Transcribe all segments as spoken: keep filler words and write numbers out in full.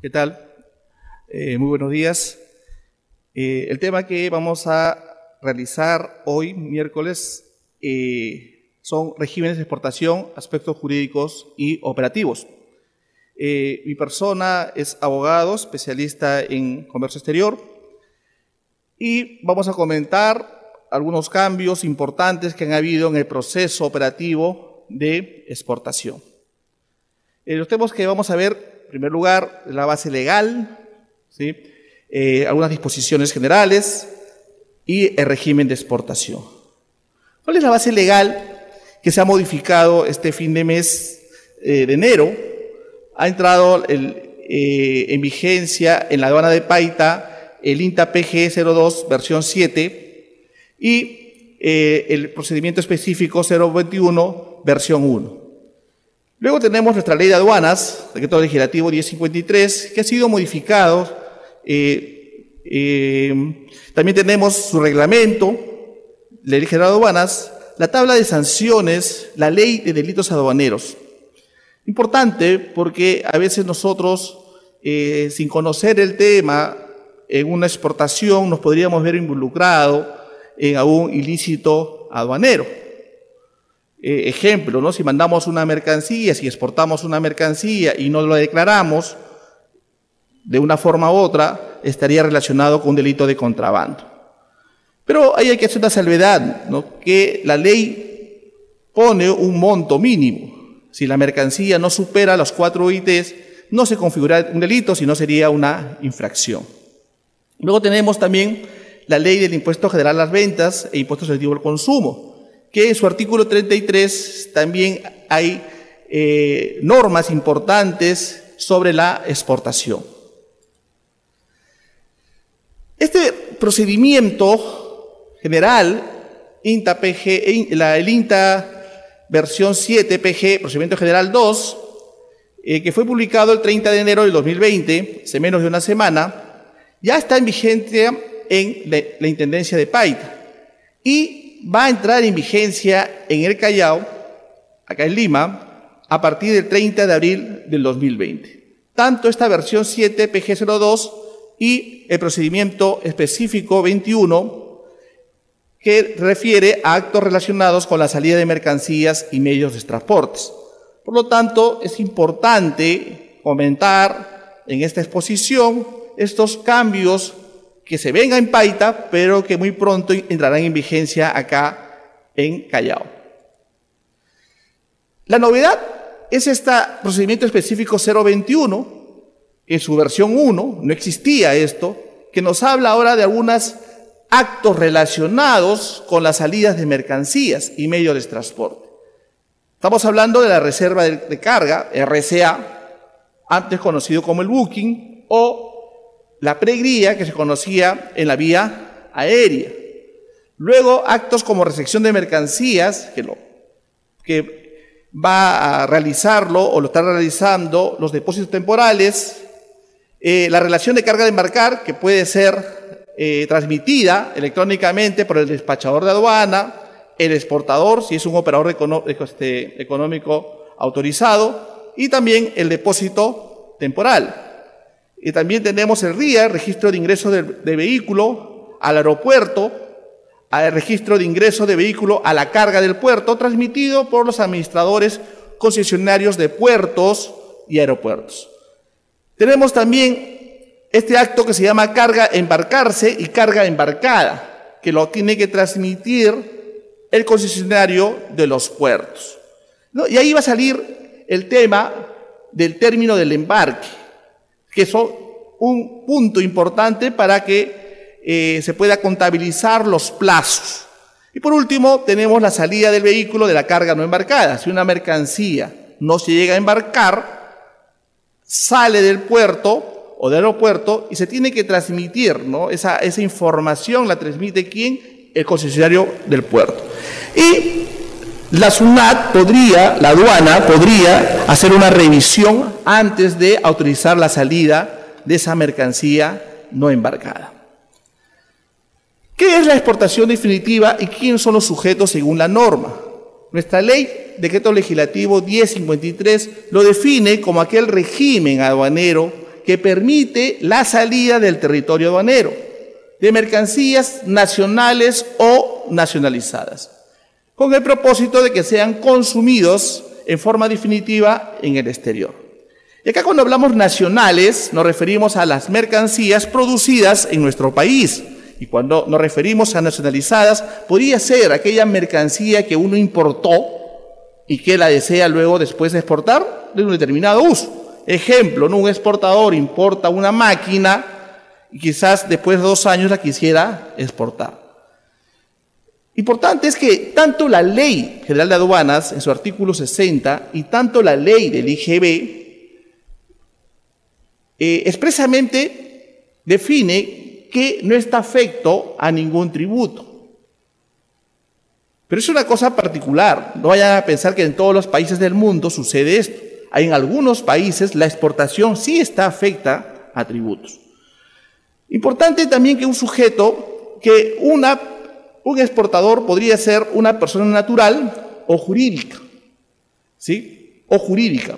¿Qué tal? Eh, muy buenos días. Eh, el tema que vamos a realizar hoy, miércoles, eh, son regímenes de exportación, aspectos jurídicos y operativos. Eh, mi persona es abogado, especialista en comercio exterior, y vamos a comentar algunos cambios importantes que han habido en el proceso operativo de exportación. Eh, los temas que vamos a ver, en primer lugar, la base legal, ¿sí? eh, algunas disposiciones generales y el régimen de exportación. ¿Cuál es la base legal que se ha modificado este fin de mes eh, de enero? Ha entrado el, eh, en vigencia en la aduana de Paita el INTA P G cero dos versión siete y eh, el procedimiento específico cero veintiuno versión uno. Luego tenemos nuestra ley de aduanas, decreto legislativo diez cincuenta y tres, que ha sido modificado. Eh, eh, también tenemos su reglamento, la ley general de aduanas, la tabla de sanciones, la ley de delitos aduaneros. Importante porque a veces nosotros, eh, sin conocer el tema, en una exportación nos podríamos ver involucrados en algún ilícito aduanero. Eh, ejemplo, ¿no? Si mandamos una mercancía, si exportamos una mercancía y no lo declaramos, de una forma u otra, estaría relacionado con un delito de contrabando. Pero ahí hay que hacer una salvedad, ¿no? Que la ley pone un monto mínimo. Si la mercancía no supera los cuatro I Ts, no se configura un delito, sino sería una infracción. Luego tenemos también la ley del impuesto general a las ventas e impuesto selectivo al consumo, que en su artículo treinta y tres también hay eh, normas importantes sobre la exportación. Este procedimiento general, INTA P G, la, el INTA versión siete P G, procedimiento general dos, eh, que fue publicado el treinta de enero del dos mil veinte, hace menos de una semana, ya está en vigencia en la, la Intendencia de Paita y va a entrar en vigencia en el Callao, acá en Lima, a partir del treinta de abril del dos mil veinte. Tanto esta versión siete P G cero dos y el procedimiento específico veintiuno, que refiere a actos relacionados con la salida de mercancías y medios de transporte. Por lo tanto, es importante comentar en esta exposición estos cambios que se venga en Paita, pero que muy pronto entrarán en vigencia acá en Callao. La novedad es este procedimiento específico cero veintiuno, en su versión uno, no existía esto, que nos habla ahora de algunos actos relacionados con las salidas de mercancías y medios de transporte. Estamos hablando de la reserva de, de carga, R C A, antes conocido como el booking, o la pregría, que se conocía en la vía aérea. Luego, actos como recepción de mercancías, que, lo, que va a realizarlo o lo está realizando los depósitos temporales, eh, la relación de carga de embarcar, que puede ser eh, transmitida electrónicamente por el despachador de aduana, el exportador, si es un operador econo este, económico autorizado, y también el depósito temporal. Y también tenemos el R I A, registro de ingreso de, de vehículo al aeropuerto, al registro de ingreso de vehículo a la carga del puerto, transmitido por los administradores concesionarios de puertos y aeropuertos. Tenemos también este acto que se llama carga embarcarse y carga embarcada, que lo tiene que transmitir el concesionario de los puertos, ¿no? Y ahí va a salir el tema del término del embarque, que es un punto importante para que eh, se pueda contabilizar los plazos. Y por último, tenemos la salida del vehículo de la carga no embarcada. Si una mercancía no se llega a embarcar, sale del puerto o del aeropuerto y se tiene que transmitir, ¿no? Esa, esa información la transmite ¿quién? El concesionario del puerto. Y la SUNAT podría, la aduana podría hacer una revisión antes de autorizar la salida de esa mercancía no embarcada. ¿Qué es la exportación definitiva y quiénes son los sujetos según la norma? Nuestra ley, decreto legislativo diez cincuenta y tres, lo define como aquel régimen aduanero que permite la salida del territorio aduanero de mercancías nacionales o nacionalizadas, con el propósito de que sean consumidos en forma definitiva en el exterior. Y acá cuando hablamos nacionales nos referimos a las mercancías producidas en nuestro país, y cuando nos referimos a nacionalizadas podría ser aquella mercancía que uno importó y que la desea luego después de exportar de un determinado uso. Ejemplo, ¿no? Un exportador importa una máquina y quizás después de dos años la quisiera exportar. Importante es que tanto la Ley General de Aduanas, en su artículo sesenta, y tanto la ley del I G B, eh, expresamente define que no está afecto a ningún tributo. Pero es una cosa particular, no vayan a pensar que en todos los países del mundo sucede esto. En algunos países la exportación sí está afecta a tributos. Importante también que un sujeto, que una, un exportador podría ser una persona natural o jurídica, ¿sí? O jurídica.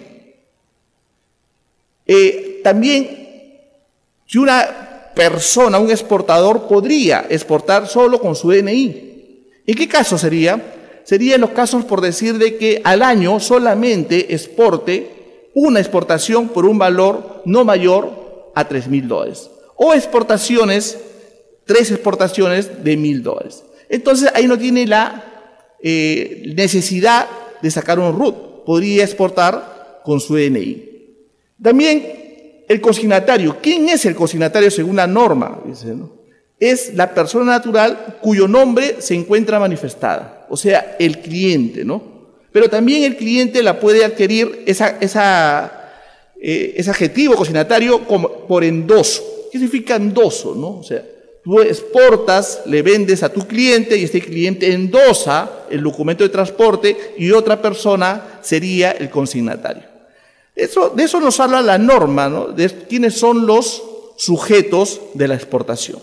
Eh, también, si una persona, un exportador, podría exportar solo con su D N I. ¿En qué caso sería? Sería en los casos, por decir, de que al año solamente exporte una exportación por un valor no mayor a tres mil dólares. O exportaciones, tres exportaciones de mil dólares. Entonces ahí no tiene la eh, necesidad de sacar un R U T. Podría exportar con su D N I. También el consignatario. ¿Quién es el consignatario según la norma? Dice, ¿no? Es la persona natural cuyo nombre se encuentra manifestada, o sea, el cliente, ¿no? Pero también el cliente la puede adquirir, esa, esa, eh, ese adjetivo consignatario como, por endoso. ¿Qué significa endoso, no? O sea, tú exportas, le vendes a tu cliente y este cliente endosa el documento de transporte y otra persona sería el consignatario. Eso, de eso nos habla la norma, ¿no? De quiénes son los sujetos de la exportación.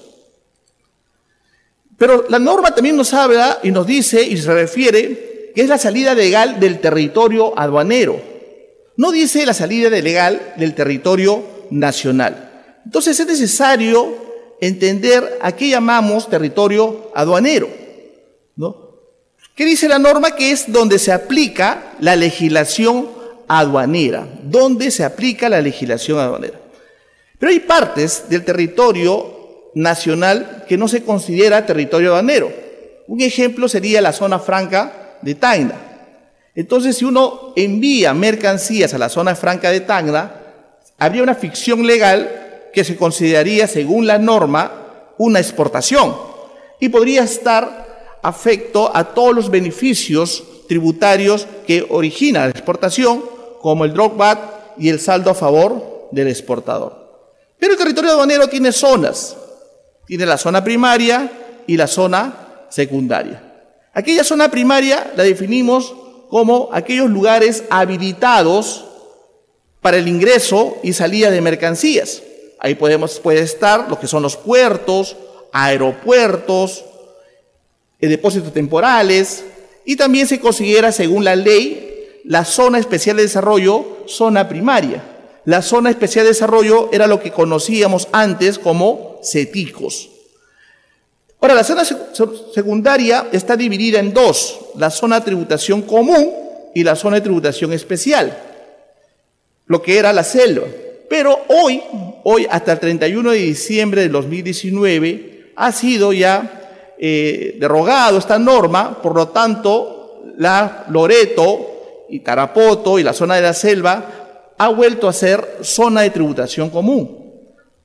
Pero la norma también nos habla y nos dice y se refiere que es la salida legal del territorio aduanero. No dice la salida legal del territorio nacional. Entonces es necesario entender a qué llamamos territorio aduanero, ¿no? ¿Qué dice la norma? Que es donde se aplica la legislación aduanera. Donde se aplica la legislación aduanera. Pero hay partes del territorio nacional que no se considera territorio aduanero. Un ejemplo sería la zona franca de Tacna. Entonces, si uno envía mercancías a la zona franca de Tacna, habría una ficción legal que se consideraría, según la norma, una exportación y podría estar afecto a todos los beneficios tributarios que origina la exportación, como el drawback y el saldo a favor del exportador. Pero el territorio aduanero tiene zonas. Tiene la zona primaria y la zona secundaria. Aquella zona primaria la definimos como aquellos lugares habilitados para el ingreso y salida de mercancías. Ahí podemos, puede estar lo que son los puertos, aeropuertos, eh, depósitos temporales, y también se considera, según la ley, la zona especial de desarrollo, zona primaria. La zona especial de desarrollo era lo que conocíamos antes como CETICOS. Ahora, la zona secundaria está dividida en dos, la zona de tributación común y la zona de tributación especial, lo que era la selva. Pero hoy, hoy hasta el treinta y uno de diciembre del dos mil diecinueve, ha sido ya eh, derogado esta norma, por lo tanto, la Loreto y Tarapoto y la zona de la selva ha vuelto a ser zona de tributación común.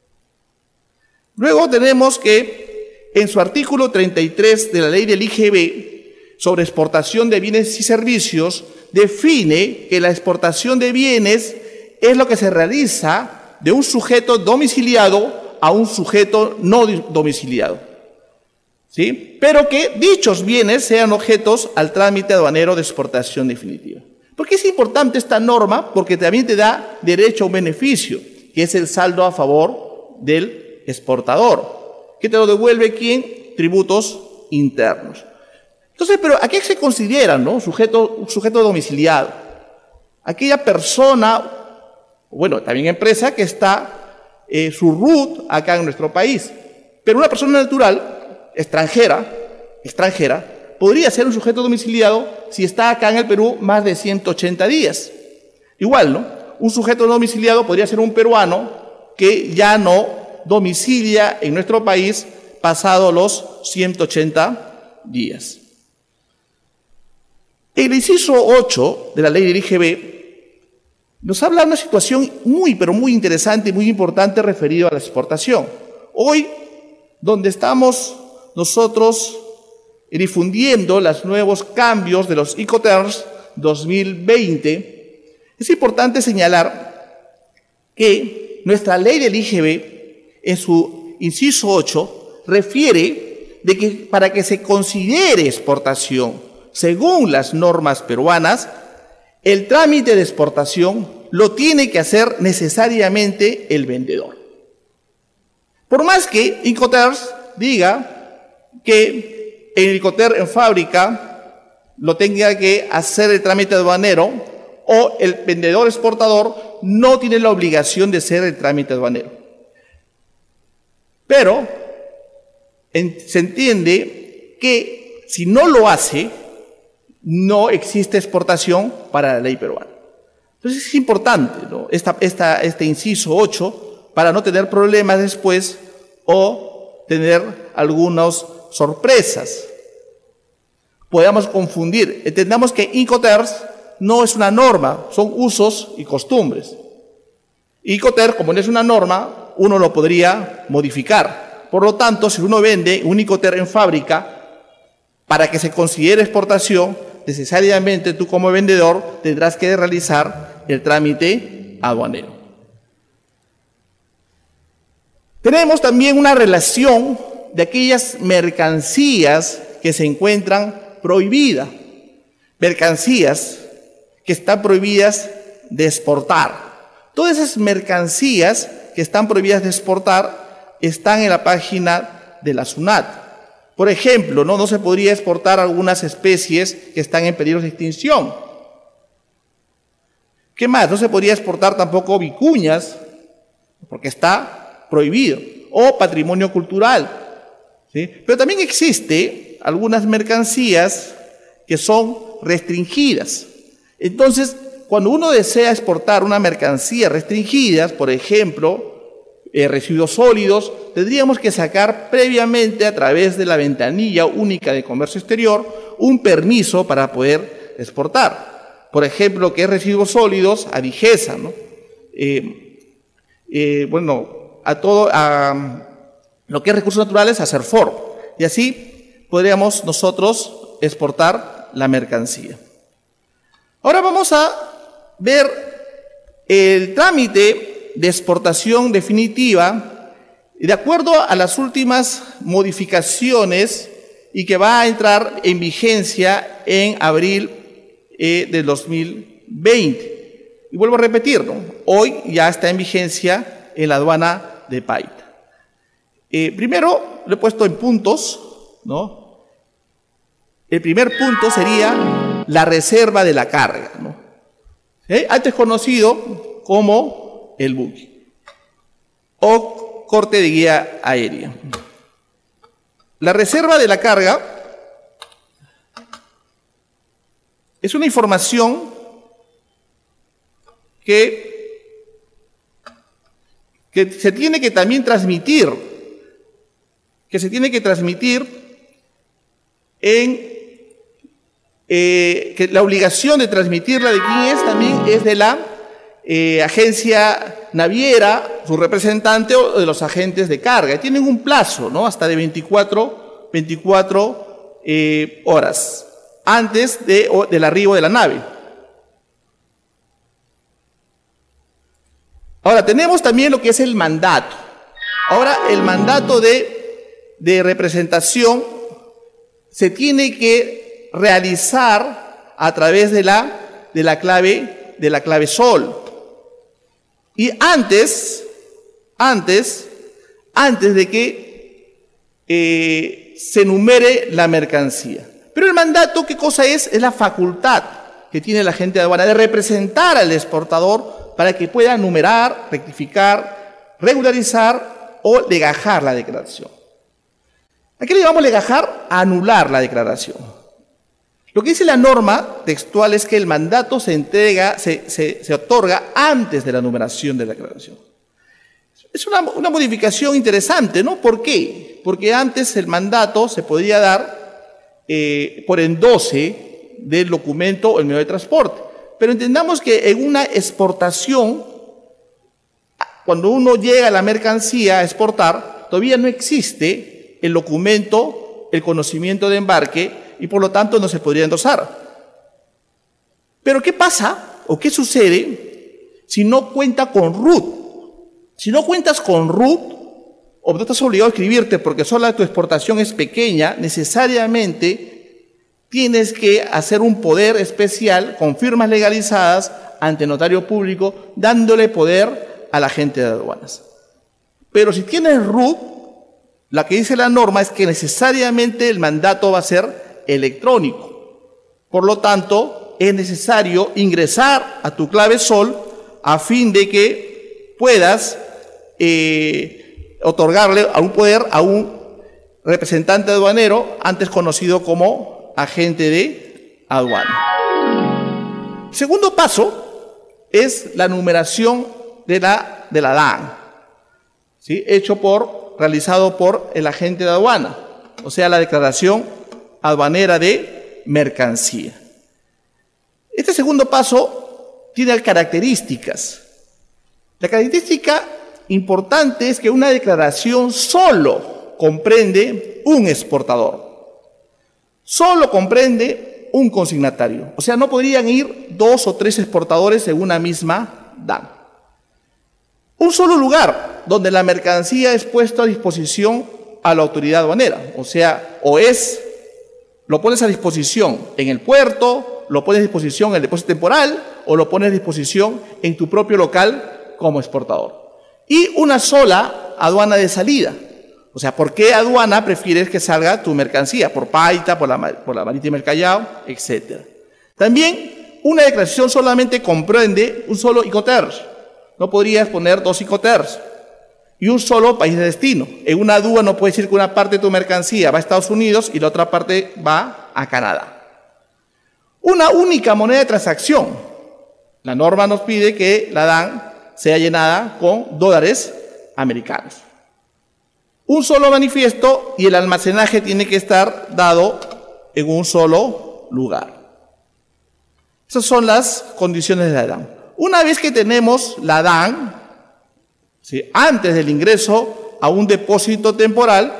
Luego tenemos que en su artículo treinta y tres de la ley del I G B sobre exportación de bienes y servicios define que la exportación de bienes es lo que se realiza de un sujeto domiciliado a un sujeto no domiciliado, ¿sí? Pero que dichos bienes sean objetos al trámite aduanero de exportación definitiva. ¿Por qué es importante esta norma? Porque también te da derecho a un beneficio, que es el saldo a favor del exportador, que te lo devuelve ¿quién? Tributos internos. Entonces, pero ¿a qué se considera, no? Sujeto, sujeto domiciliado. Aquella persona, bueno, también empresa que está eh, su R U T acá en nuestro país. Pero una persona natural, extranjera, extranjera, podría ser un sujeto domiciliado si está acá en el Perú más de ciento ochenta días. Igual, ¿no? Un sujeto domiciliado podría ser un peruano que ya no domicilia en nuestro país pasado los ciento ochenta días. El inciso ocho de la ley del I G B nos habla de una situación muy, pero muy interesante y muy importante referido a la exportación. Hoy, donde estamos nosotros difundiendo los nuevos cambios de los Incoterms dos mil veinte, es importante señalar que nuestra ley del I G B, en su inciso ocho, refiere de que para que se considere exportación según las normas peruanas, el trámite de exportación lo tiene que hacer necesariamente el vendedor. Por más que Incoterms diga que el Incoterm en fábrica lo tenga que hacer el trámite aduanero, o el vendedor exportador no tiene la obligación de hacer el trámite aduanero. Pero en, se entiende que si no lo hace, no existe exportación para la ley peruana. Entonces es importante, ¿no? esta, esta, este inciso ocho para no tener problemas después o tener algunas sorpresas. Podemos confundir. Entendamos que Incoterms no es una norma, son usos y costumbres. Incoterm, como no es una norma, uno lo podría modificar. Por lo tanto, si uno vende un Incoterm en fábrica, para que se considere exportación, necesariamente tú como vendedor tendrás que realizar el trámite aduanero. Tenemos también una relación de aquellas mercancías que se encuentran prohibidas, mercancías que están prohibidas de exportar. Todas esas mercancías que están prohibidas de exportar están en la página de la SUNAT. Por ejemplo, ¿no? no se podría exportar algunas especies que están en peligro de extinción. ¿Qué más? No se podría exportar tampoco vicuñas, porque está prohibido, o patrimonio cultural, ¿sí? Pero también existe algunas mercancías que son restringidas. Entonces, cuando uno desea exportar una mercancía restringida, por ejemplo, eh, residuos sólidos, tendríamos que sacar previamente a través de la ventanilla única de comercio exterior un permiso para poder exportar. Por ejemplo, que es residuos sólidos a Digesa, ¿no? Eh, eh, bueno, a todo, a lo que es recursos naturales, a CERFOR. Y así podríamos nosotros exportar la mercancía. Ahora vamos a ver el trámite de exportación definitiva de acuerdo a las últimas modificaciones y que va a entrar en vigencia en abril eh, del dos mil veinte. Y vuelvo a repetir, ¿no? Hoy ya está en vigencia en la aduana de Paita. Eh, primero, lo he puesto en puntos, ¿no? El primer punto sería la reserva de la carga, ¿no? ¿Eh? Antes conocido como el buque o corte de guía aérea. La reserva de la carga es una información que, que se tiene que también transmitir, que se tiene que transmitir en Eh, que la obligación de transmitirla de quién es también es de la eh, agencia naviera, su representante o de los agentes de carga. Tienen un plazo, ¿no? Hasta de veinticuatro, veinticuatro eh, horas antes de, o, del arribo de la nave. Ahora, tenemos también lo que es el mandato. Ahora, el mandato de, de representación se tiene que realizar a través de la, de la clave, de la clave sol. Y antes, antes, antes de que eh, se numere la mercancía. Pero el mandato, ¿qué cosa es? Es la facultad que tiene la agente de aduana de representar al exportador para que pueda numerar, rectificar regularizar o legajar la declaración. ¿A qué le llamamos legajar? Anular la declaración. Lo que dice la norma textual es que el mandato se entrega, se, se, se otorga antes de la numeración de la declaración. Es una, una modificación interesante, ¿no? ¿Por qué? Porque antes el mandato se podía dar eh, por endose del documento o el medio de transporte. Pero entendamos que en una exportación, cuando uno llega a la mercancía a exportar, todavía no existe el documento, el conocimiento de embarque, y por lo tanto no se podría endosar. Pero ¿qué pasa o qué sucede si no cuenta con R U T? Si no cuentas con R U T, o no estás obligado a escribirte porque solo tu exportación es pequeña, necesariamente tienes que hacer un poder especial con firmas legalizadas ante notario público, dándole poder al agente de aduanas. Pero si tienes R U T, la que dice la norma es que necesariamente el mandato va a ser electrónico. Por lo tanto, es necesario ingresar a tu clave sol a fin de que puedas eh, otorgarle a un poder a un representante aduanero, antes conocido como agente de aduana. El segundo paso es la numeración de la, de la D A N, ¿sí? Hecho por, realizado por el agente de aduana, o sea, la declaración aduanera de mercancía. Este segundo paso tiene características. La característica importante es que una declaración solo comprende un exportador, solo comprende un consignatario. O sea, no podrían ir dos o tres exportadores en una misma D A N. Un solo lugar donde la mercancía es puesta a disposición a la autoridad aduanera. O sea, o es, lo pones a disposición en el puerto, lo pones a disposición en el depósito temporal, o lo pones a disposición en tu propio local como exportador. Y una sola aduana de salida. O sea, ¿por qué aduana prefieres que salga tu mercancía? Por Paita, por la, por la Marítima del Callao, etcétera. También, una declaración solamente comprende un solo Incoterms. No podrías poner dos Incoterms. Y un solo país de destino. En una aduana no puedes decir que una parte de tu mercancía va a Estados Unidos y la otra parte va a Canadá. Una única moneda de transacción. La norma nos pide que la D A N sea llenada con dólares americanos. Un solo manifiesto y el almacenaje tiene que estar dado en un solo lugar. Esas son las condiciones de la D A N. Una vez que tenemos la D A N, ¿sí?, antes del ingreso a un depósito temporal,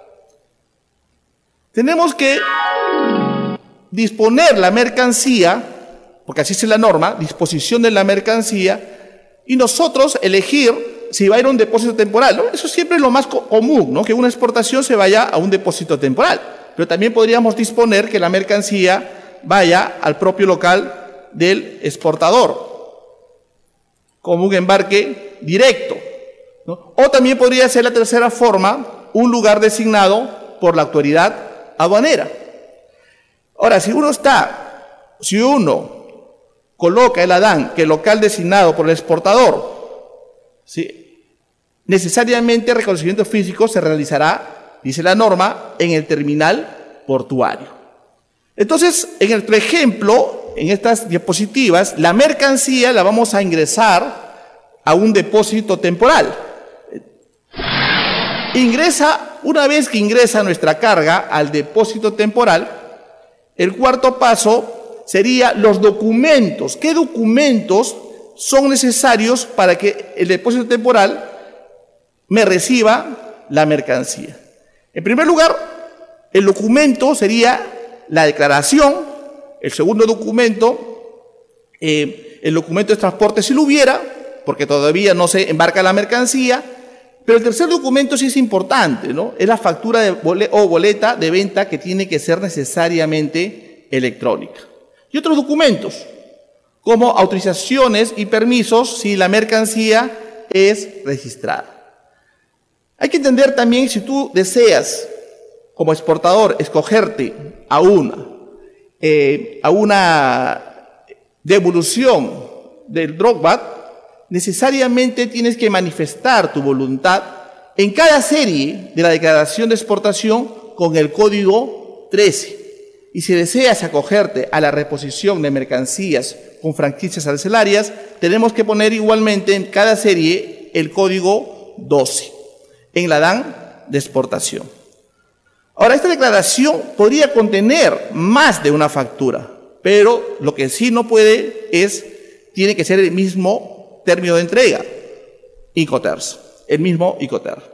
tenemos que disponer la mercancía, porque así es la norma, disposición de la mercancía, y nosotros elegir si va a ir a un depósito temporal, ¿no? Eso siempre es lo más co común, ¿no? Que una exportación se vaya a un depósito temporal. Pero también podríamos disponer que la mercancía vaya al propio local del exportador, como un embarque directo, ¿no? O también podría ser la tercera forma, un lugar designado por la autoridad aduanera. Ahora, si uno está, si uno coloca en la D A N que el local designado por el exportador, ¿sí?, necesariamente el reconocimiento físico se realizará, dice la norma, en el terminal portuario. Entonces, en el ejemplo, en estas diapositivas, la mercancía la vamos a ingresar a un depósito temporal. Ingresa, una vez que ingresa nuestra carga al depósito temporal, el cuarto paso sería los documentos. ¿Qué documentos son necesarios para que el depósito temporal me reciba la mercancía? En primer lugar, el documento sería la declaración. El segundo documento, eh, el documento de transporte si lo hubiera, porque todavía no se embarca la mercancía. Pero el tercer documento sí es importante, ¿no? Es la factura de bole- o boleta de venta, que tiene que ser necesariamente electrónica. Y otros documentos, como autorizaciones y permisos si la mercancía es registrada. Hay que entender también, si tú deseas, como exportador, escogerte a una, eh, a una devolución del Drogbat, necesariamente tienes que manifestar tu voluntad en cada serie de la declaración de exportación con el código trece. Y si deseas acogerte a la reposición de mercancías con franquicias arancelarias, tenemos que poner igualmente en cada serie el código doce en la D A N de exportación. Ahora, esta declaración podría contener más de una factura, pero lo que sí no puede es, tiene que ser el mismo término de entrega, Incoterms, el mismo Incoterms.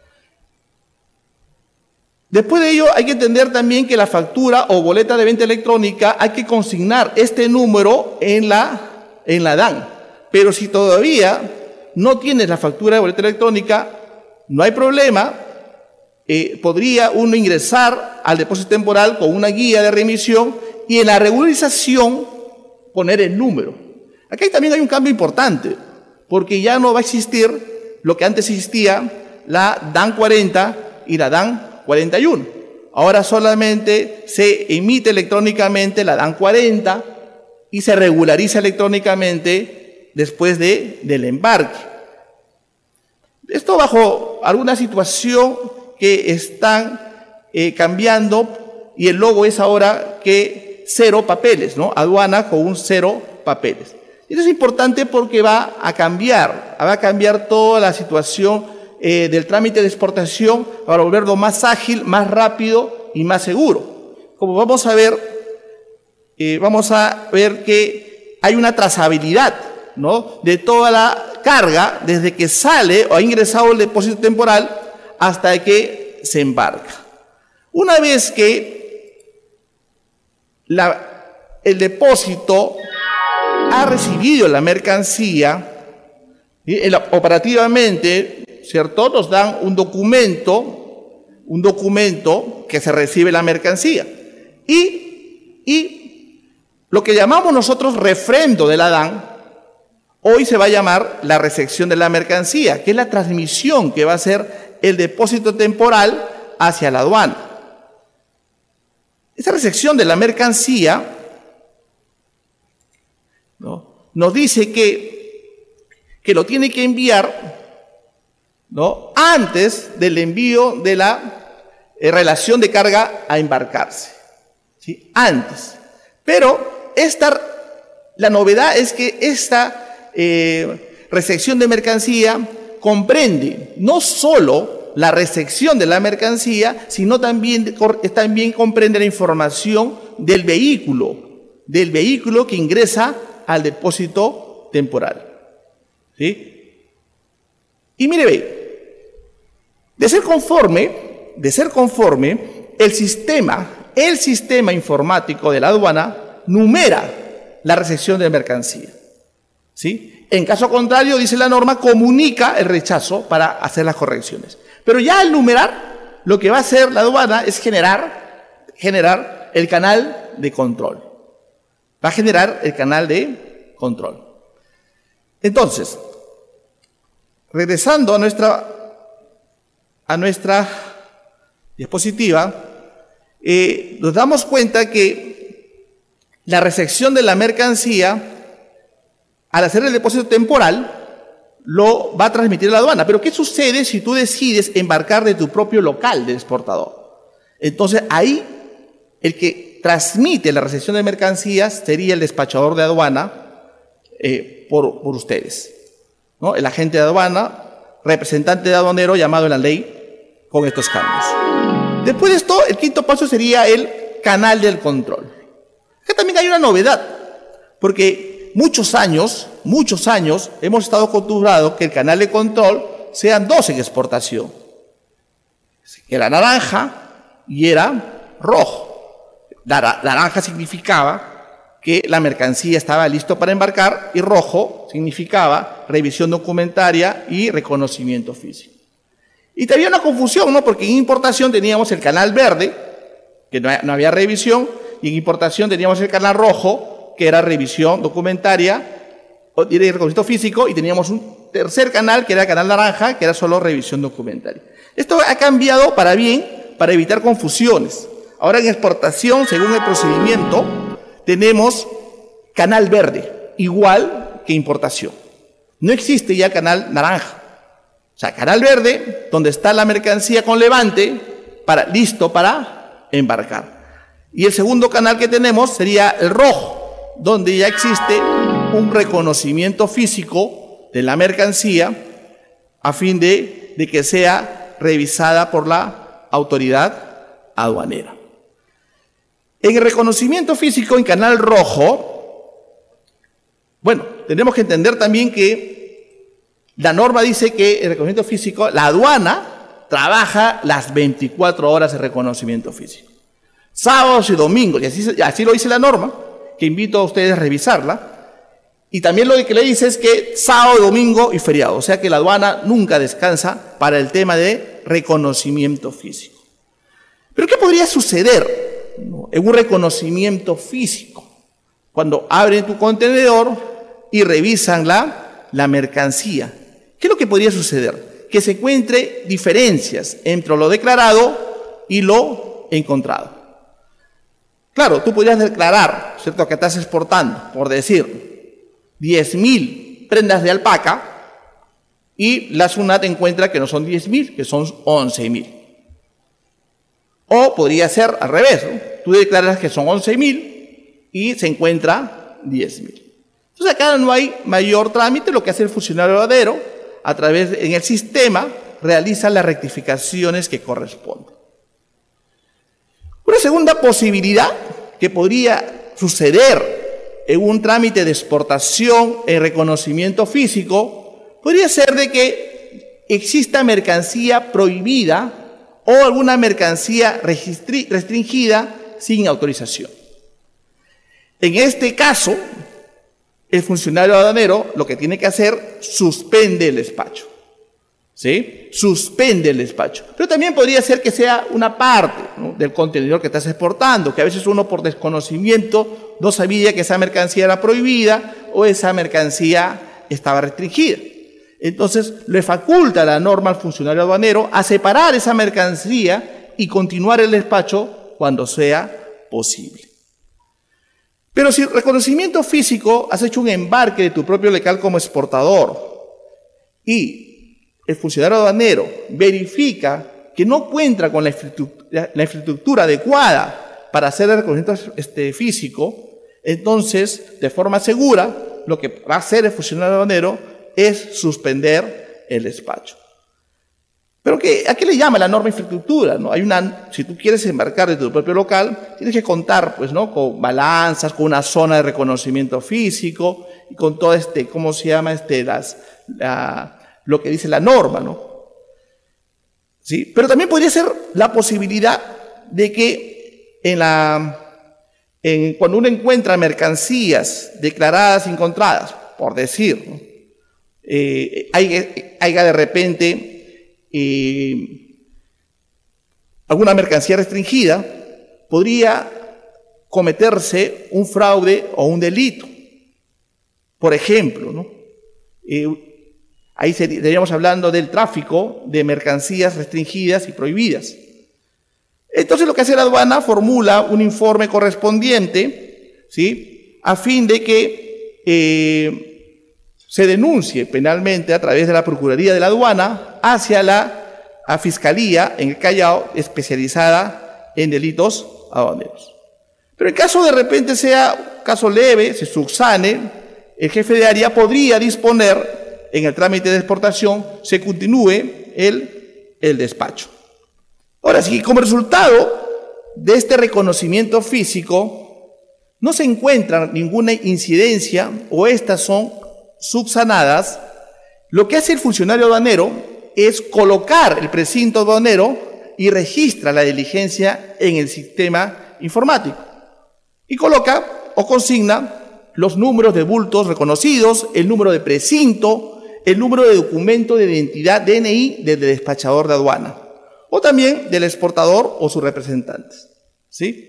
Después de ello, hay que entender también que la factura o boleta de venta electrónica hay que consignar este número en la, en la D A N. Pero si todavía no tienes la factura de boleta electrónica, no hay problema, eh, podría uno ingresar al depósito temporal con una guía de remisión y en la regularización poner el número. Aquí también hay un cambio importante, porque ya no va a existir lo que antes existía, la D A N cuarenta y la D A N cuarenta y uno. Ahora solamente se emite electrónicamente la D A N cuarenta y se regulariza electrónicamente después de, del embarque. Esto bajo alguna situación que están eh, cambiando y el logo es ahora que cero papeles, ¿no? Aduana con un cero papeles. Esto es importante porque va a cambiar, va a cambiar toda la situación eh, del trámite de exportación para volverlo más ágil, más rápido y más seguro. Como vamos a ver, eh, vamos a ver que hay una trazabilidad, ¿no?, de toda la carga desde que sale o ha ingresado el depósito temporal hasta que se embarca. Una vez que la, el depósito ha recibido la mercancía, el, operativamente, ¿cierto?, nos dan un documento, un documento que se recibe la mercancía. Y, y lo que llamamos nosotros refrendo de la D A N, hoy se va a llamar la recepción de la mercancía, que es la transmisión que va a hacer el depósito temporal hacia la aduana. Esa recepción de la mercancía, ¿no?, nos dice que, que lo tiene que enviar, ¿no?, antes del envío de la eh, relación de carga a embarcarse, ¿sí?, antes. Pero esta, la novedad es que esta eh, recepción de mercancía comprende no solo la recepción de la mercancía, sino también, también comprende la información del vehículo, del vehículo que ingresa al depósito temporal, ¿sí? Y mire, ve, de ser conforme, de ser conforme, el sistema, el sistema informático de la aduana numera la recepción de mercancía, ¿sí? En caso contrario, dice la norma, comunica el rechazo para hacer las correcciones. Pero ya al numerar, lo que va a hacer la aduana es generar, generar el canal de control. Va a generar el canal de control. Entonces, regresando a nuestra, a nuestra diapositiva, eh, nos damos cuenta que la recepción de la mercancía, al hacer el depósito temporal, lo va a transmitir a la aduana. Pero ¿qué sucede si tú decides embarcar de tu propio local de exportador? Entonces ahí el que transmite la recepción de mercancías sería el despachador de aduana eh, por, por ustedes, ¿no?, el agente de aduana, representante de aduanero llamado en la ley con estos cambios. Después de esto, el quinto paso sería el canal del control. Acá también hay una novedad, porque muchos años, muchos años hemos estado acostumbrados que el canal de control sean dos en exportación. Era naranja y era rojo. La naranja significaba que la mercancía estaba lista para embarcar y rojo significaba revisión documentaria y reconocimiento físico. Y había una confusión, ¿no?, porque en importación teníamos el canal verde, que no había revisión, y en importación teníamos el canal rojo, que era revisión documentaria y reconocimiento físico, y teníamos un tercer canal, que era el canal naranja, que era solo revisión documentaria. Esto ha cambiado para bien, para evitar confusiones. Ahora en exportación, según el procedimiento, tenemos canal verde, igual que importación. no existe ya el canal naranja. O sea, canal verde, donde está la mercancía con levante, para, listo para embarcar. Y el segundo canal que tenemos sería el rojo, donde ya existe un reconocimiento físico de la mercancía a fin de, de que sea revisada por la autoridad aduanera. En el reconocimiento físico en canal rojo, bueno, tenemos que entender también que la norma dice que el reconocimiento físico, la aduana trabaja las veinticuatro horas de reconocimiento físico. Sábados y domingos, y así, así lo dice la norma, que invito a ustedes a revisarla. Y también lo que le dice es que sábado, domingo y feriado, o sea que la aduana nunca descansa para el tema de reconocimiento físico. Pero ¿qué podría suceder en un reconocimiento físico? Cuando abren tu contenedor y revisan la, la mercancía. ¿Qué es lo que podría suceder? Que se encuentre diferencias entre lo declarado y lo encontrado. Claro, tú podrías declarar, ¿cierto?, que estás exportando, por decir, diez mil prendas de alpaca y la SUNAT encuentra que no son diez mil, que son once mil. O podría ser al revés, ¿no? Tú declaras que son once mil y se encuentra diez mil. Entonces acá no hay mayor trámite, lo que hace el funcionario aduanero a través, en el sistema, realiza las rectificaciones que corresponden. Una segunda posibilidad que podría suceder en un trámite de exportación en reconocimiento físico podría ser de que exista mercancía prohibida o alguna mercancía restringida sin autorización. En este caso, el funcionario aduanero lo que tiene que hacer, suspende el despacho. ¿Sí? Suspende el despacho. Pero también podría ser que sea una parte, ¿no?, del contenedor que estás exportando, que a veces uno por desconocimiento no sabía que esa mercancía era prohibida o esa mercancía estaba restringida. Entonces, le faculta la norma al funcionario aduanero a separar esa mercancía y continuar el despacho cuando sea posible. Pero si reconocimiento físico, has hecho un embarque de tu propio local como exportador y el funcionario aduanero verifica que no cuenta con la infraestructura, la infraestructura adecuada para hacer el reconocimiento este, físico, entonces, de forma segura, lo que va a hacer el funcionario aduanero es suspender el despacho. Pero ¿qué, ¿a qué le llama la norma infraestructura? ¿No? Hay una, si tú quieres embarcar de tu propio local, tienes que contar, pues, ¿no?, con balanzas, con una zona de reconocimiento físico y con todo este, ¿cómo se llama? Este, las, la, lo que dice la norma, ¿no? ¿Sí? Pero también podría ser la posibilidad de que en la, en, cuando uno encuentra mercancías declaradas encontradas, por decir, ¿no?, eh, haya, haya de repente Eh, alguna mercancía restringida, podría cometerse un fraude o un delito. Por ejemplo, ¿no? eh, ahí estaríamos hablando del tráfico de mercancías restringidas y prohibidas. Entonces lo que hace la aduana, formula un informe correspondiente, ¿sí?, a fin de que eh, se denuncie penalmente a través de la Procuraduría de la Aduana hacia la a Fiscalía en el Callao, especializada en delitos aduaneros. Pero en caso de repente sea caso leve, se subsane, el jefe de área podría disponer en el trámite de exportación se continúe el, el despacho. Ahora, si como resultado de este reconocimiento físico no se encuentra ninguna incidencia o estas son subsanadas, lo que hace el funcionario aduanero es colocar el precinto aduanero y registra la diligencia en el sistema informático y coloca o consigna los números de bultos reconocidos, el número de precinto, el número de documento de identidad D N I del despachador de aduana o también del exportador o sus representantes, ¿sí?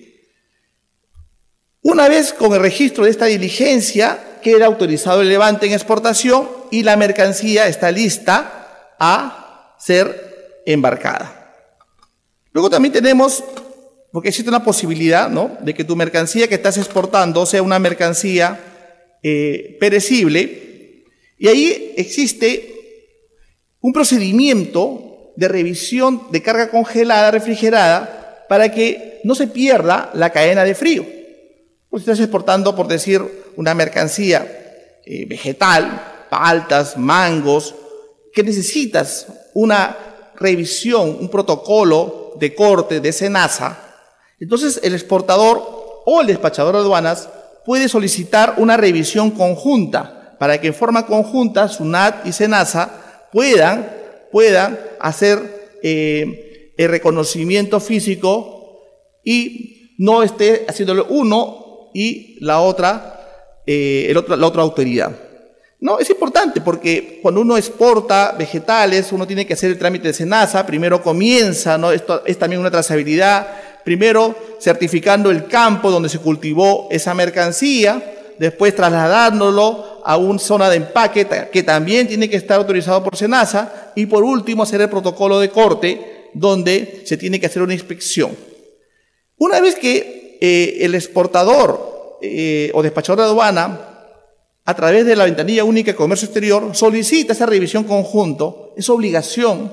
Una vez con el registro de esta diligencia, queda autorizado el levante en exportación y la mercancía está lista a ser embarcada. Luego también tenemos, porque existe una posibilidad, ¿no?, de que tu mercancía que estás exportando sea una mercancía eh, perecible Y ahí existe un procedimiento de revisión de carga congelada, refrigerada, para que no se pierda la cadena de frío. Pues estás exportando, por decir, una mercancía eh, vegetal, paltas, mangos, que necesitas una revisión, un protocolo de corte de SENASA. Entonces el exportador o el despachador de aduanas puede solicitar una revisión conjunta para que en forma conjunta SUNAT y SENASA puedan, puedan hacer eh, el reconocimiento físico y no esté haciéndolo uno y la otra, eh, el otro, la otra autoridad. No, es importante porque cuando uno exporta vegetales, uno tiene que hacer el trámite de SENASA, primero comienza, ¿no? Esto es también una trazabilidad, primero certificando el campo donde se cultivó esa mercancía, después trasladándolo a una zona de empaque que también tiene que estar autorizado por SENASA y por último hacer el protocolo de corte donde se tiene que hacer una inspección. Una vez que eh, el exportador eh, o despachador de aduana a través de la ventanilla única de comercio exterior, solicita esa revisión conjunto, es obligación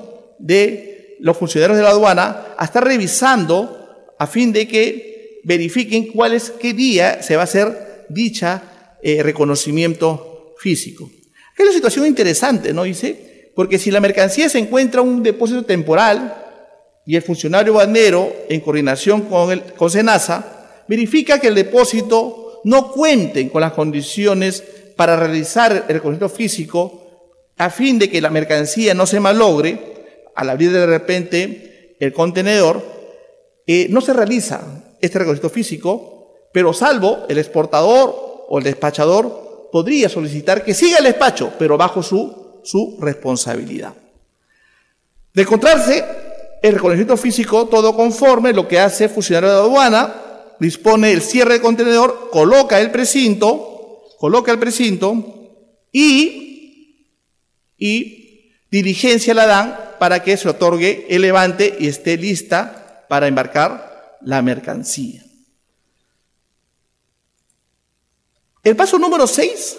de los funcionarios de la aduana a estar revisando a fin de que verifiquen cuál es, qué día se va a hacer dicha eh, reconocimiento físico. Aquí hay una situación interesante, ¿no? Dice, porque si la mercancía se encuentra en un depósito temporal y el funcionario aduanero, en coordinación con, el, con SENASA, verifica que el depósito no cuente con las condiciones para realizar el reconocimiento físico a fin de que la mercancía no se malogre, al abrir de repente el contenedor, eh, no se realiza este reconocimiento físico, pero salvo el exportador o el despachador podría solicitar que siga el despacho, pero bajo su, su responsabilidad. De encontrarse el reconocimiento físico todo conforme, lo que hace el funcionario de aduana, dispone el cierre del contenedor, coloca el precinto, coloca el precinto y, y diligencia la dan para que se otorgue el levante y esté lista para embarcar la mercancía. El paso número seis,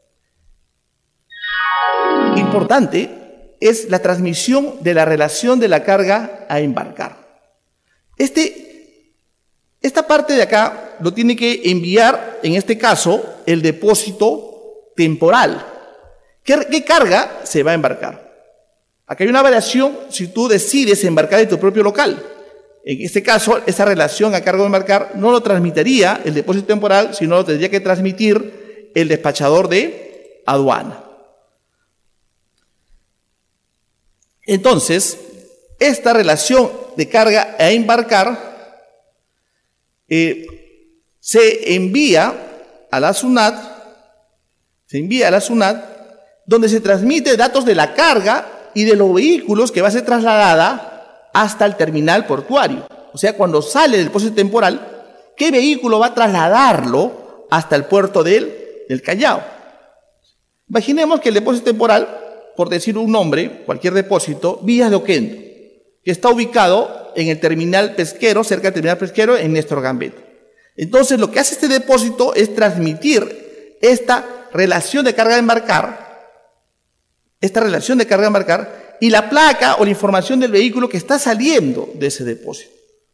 importante, es la transmisión de la relación de la carga a embarcar. Este Esta parte de acá lo tiene que enviar, en este caso, el depósito temporal. ¿Qué, qué carga se va a embarcar? Acá hay una variación si tú decides embarcar en tu propio local. En este caso, esa relación a cargo de embarcar no lo transmitiría el depósito temporal, sino lo tendría que transmitir el despachador de aduana. Entonces, esta relación de carga a embarcar Eh, se envía a la SUNAT, se envía a la SUNAT, donde se transmite datos de la carga y de los vehículos que va a ser trasladada hasta el terminal portuario. O sea, cuando sale del depósito temporal, ¿qué vehículo va a trasladarlo hasta el puerto del, del Callao? Imaginemos que el depósito temporal, por decir un nombre, cualquier depósito, Villas de Oquendo, que está ubicado en el terminal pesquero, cerca del terminal pesquero, en Néstor Gambetta. Entonces, lo que hace este depósito es transmitir esta relación de carga de embarcar, esta relación de carga de embarcar, y la placa o la información del vehículo que está saliendo de ese depósito,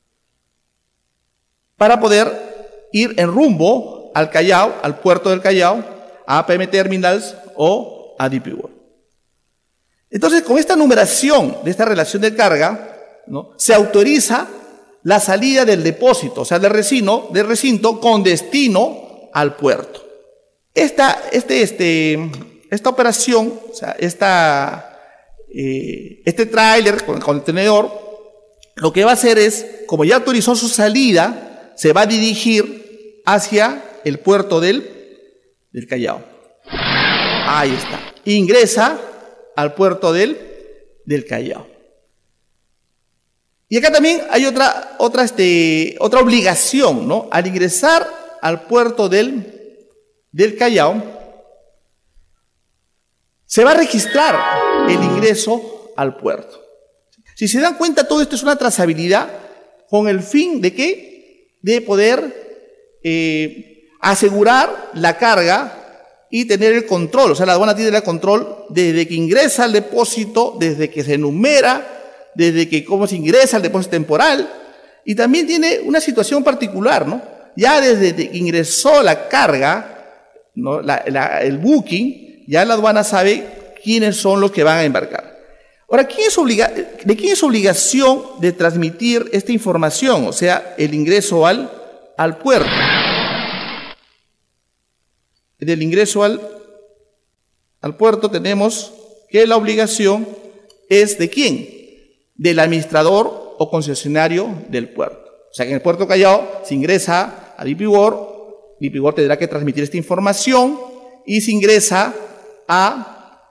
para poder ir en rumbo al Callao, al puerto del Callao, a A P M Terminals o a D P World. Entonces, con esta numeración de esta relación de carga, ¿no?, se autoriza la salida del depósito, o sea, del recinto, del recinto con destino al puerto. Esta, este, este, esta operación, o sea, esta, eh, este tráiler con el contenedor, lo que va a hacer es, como ya autorizó su salida, se va a dirigir hacia el puerto del, del Callao. Ahí está. Ingresa al puerto del, del Callao. Y acá también hay otra, otra, este, otra obligación, ¿no? Al ingresar al puerto del, del Callao, se va a registrar el ingreso al puerto. Si se dan cuenta, todo esto es una trazabilidad con el fin de ¿qué? De poder eh, asegurar la carga y tener el control, o sea, la aduana tiene el control desde que ingresa al depósito, desde que se enumera, desde que cómo se ingresa al depósito temporal, y también tiene una situación particular, ¿no? Ya desde que ingresó la carga, ¿no? la, la, el booking, ya la aduana sabe quiénes son los que van a embarcar. Ahora, ¿quién es obliga ¿de quién es obligación de transmitir esta información? O sea, el ingreso al, al puerto. Del ingreso al, al puerto tenemos que la obligación es ¿de quién? Del administrador o concesionario del puerto. O sea que en el puerto Callao se ingresa a D P World, D P World tendrá que transmitir esta información y se ingresa a,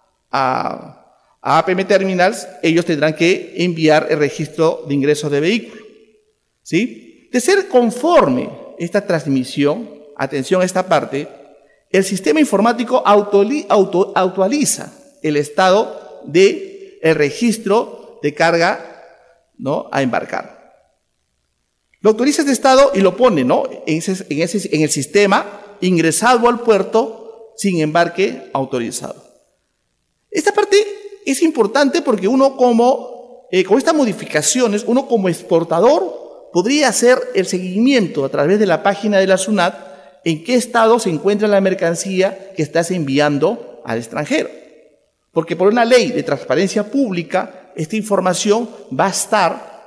a, a A P M Terminals, ellos tendrán que enviar el registro de ingresos de vehículo. ¿Sí? De ser conforme esta transmisión, atención a esta parte, el sistema informático auto, auto, actualiza el estado del registro de carga, ¿no?, a embarcar. Lo actualiza este estado y lo pone, ¿no?, en, ese, en, ese, en el sistema ingresado al puerto sin embarque autorizado. Esta parte es importante porque uno como, eh, con estas modificaciones, uno como exportador podría hacer el seguimiento a través de la página de la SUNAT en qué estado se encuentra la mercancía que estás enviando al extranjero. Porque por una ley de transparencia pública, esta información va a estar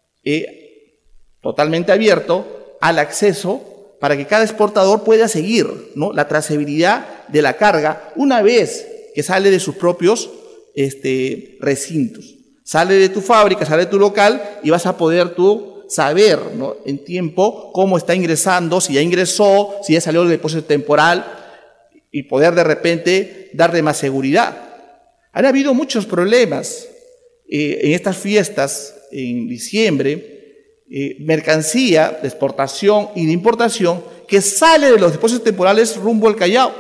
eh, totalmente abierto al acceso para que cada exportador pueda seguir, ¿no?, la trazabilidad de la carga una vez que sale de sus propios este, recintos. Sale de tu fábrica, sale de tu local y vas a poder tú saber, ¿no?, en tiempo cómo está ingresando, si ya ingresó, si ya salió del depósito temporal y poder de repente darle más seguridad. Han habido muchos problemas eh, en estas fiestas, en diciembre, eh, mercancía de exportación y de importación que sale de los depósitos temporales rumbo al Callao.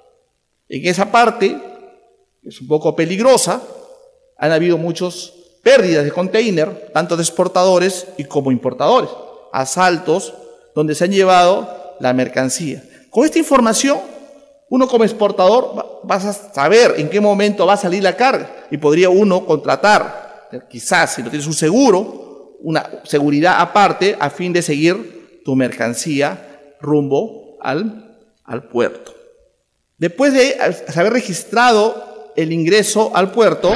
En esa parte, que es un poco peligrosa, han habido muchos pérdidas de container, tanto de exportadores y como importadores, asaltos donde se han llevado la mercancía. Con esta información, uno como exportador vas a saber en qué momento va a salir la carga y podría uno contratar, quizás si no tienes un seguro, una seguridad aparte a fin de seguir tu mercancía rumbo al, al puerto. Después de haber registrado el ingreso al puerto,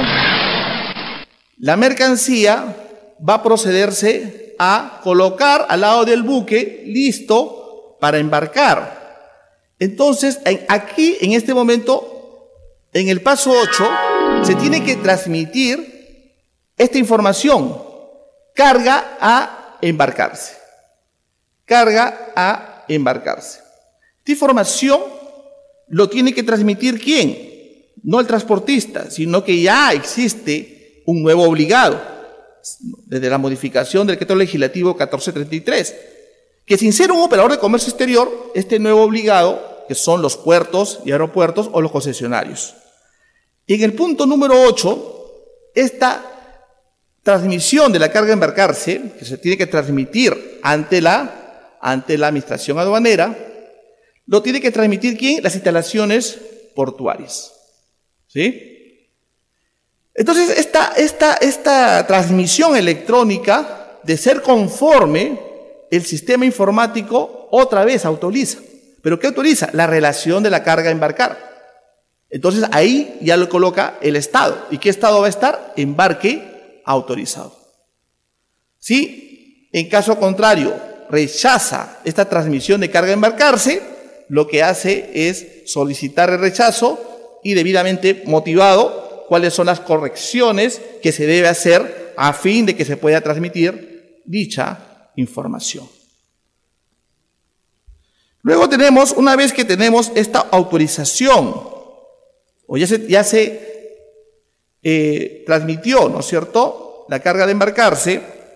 la mercancía va a procederse a colocar al lado del buque listo para embarcar. Entonces, aquí, en este momento, en el paso ocho, se tiene que transmitir esta información. Carga a embarcarse. Carga a embarcarse. Esta información lo tiene que transmitir ¿quién? No el transportista, sino que ya existe un nuevo obligado, desde la modificación del decreto legislativo catorce treinta y tres, que sin ser un operador de comercio exterior, este nuevo obligado, que son los puertos y aeropuertos o los concesionarios. Y en el punto número ocho, esta transmisión de la carga a embarcarse, que se tiene que transmitir ante la, ante la administración aduanera, lo tiene que transmitir ¿quién? Las instalaciones portuarias. ¿Sí? Entonces, esta, esta, esta transmisión electrónica, de ser conforme, el sistema informático otra vez autoriza. ¿Pero qué autoriza? La relación de la carga a embarcar. Entonces, ahí ya lo coloca el Estado. ¿Y qué Estado va a estar? Embarque autorizado. Si, en caso contrario, rechaza esta transmisión de carga a embarcarse, lo que hace es solicitar el rechazo y debidamente motivado cuáles son las correcciones que se debe hacer a fin de que se pueda transmitir dicha información. Luego tenemos, una vez que tenemos esta autorización, o ya se, ya se eh, transmitió, ¿no es cierto?, la carga de embarcarse,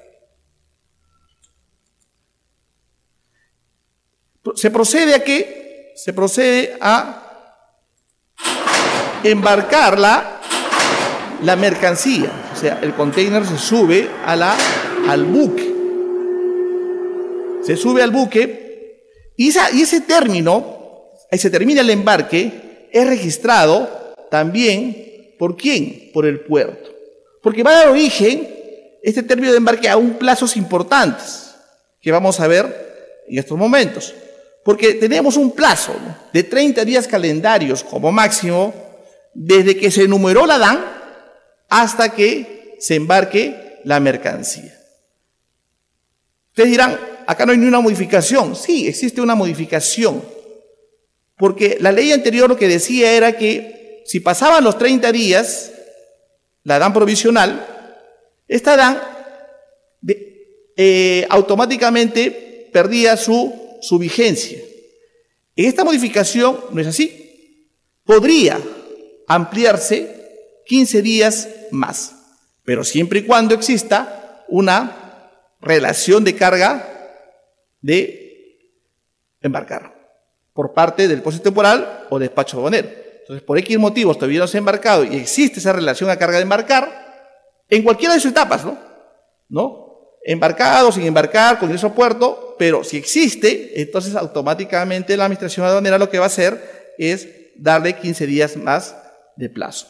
se procede a qué? Se procede a embarcarla la mercancía, o sea, el container se sube a la, al buque, se sube al buque y, esa, y ese término, ahí se termina el embarque es registrado también, ¿por quién? Por el puerto. Porque va a dar origen este término de embarque a un plazos importantes que vamos a ver en estos momentos. Porque tenemos un plazo, ¿no?, de treinta días calendarios como máximo, desde que se enumeró la D A N hasta que se embarque la mercancía. Ustedes dirán, acá no hay ni una modificación. Sí, existe una modificación. Porque la ley anterior lo que decía era que si pasaban los treinta días, la D A N provisional, esta D A N de, eh, automáticamente perdía su su vigencia. En esta modificación no es así. Podría ampliarse quince días más, pero siempre y cuando exista una relación de carga de embarcar por parte del depósito temporal o despacho aduanero. Entonces, por X motivos todavía no se ha embarcado y existe esa relación a carga de embarcar en cualquiera de sus etapas, ¿no? ¿No? Embarcado, sin embarcar, con ingreso a puerto, pero si existe, entonces automáticamente la administración aduanera lo que va a hacer es darle quince días más de plazo.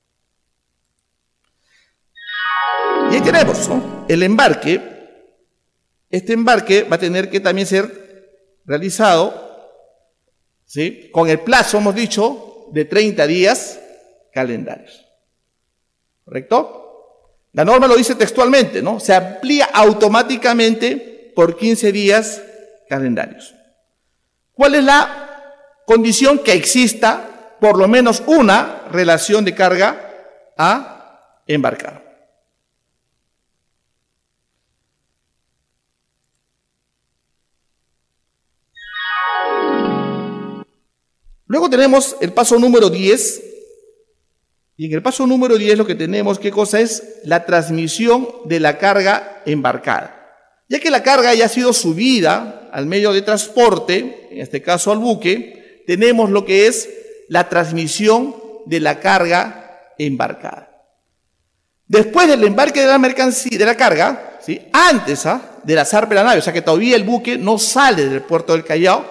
Y ahí tenemos, ¿no?, el embarque. Este embarque va a tener que también ser realizado, ¿sí?, con el plazo, hemos dicho, de treinta días calendarios. ¿Correcto? La norma lo dice textualmente, ¿no? Se amplía automáticamente por quince días calendarios. ¿Cuál es la condición? Que exista por lo menos una relación de carga a embarcar. Luego tenemos el paso número diez. Y en el paso número diez lo que tenemos, ¿qué cosa es? La transmisión de la carga embarcada. Ya que la carga ya ha sido subida al medio de transporte, en este caso al buque, tenemos lo que es la transmisión de la carga embarcada. Después del embarque de la mercancía, de la carga, ¿sí?, antes ¿ah? de la zarpe de la nave, o sea que todavía el buque no sale del puerto del Callao,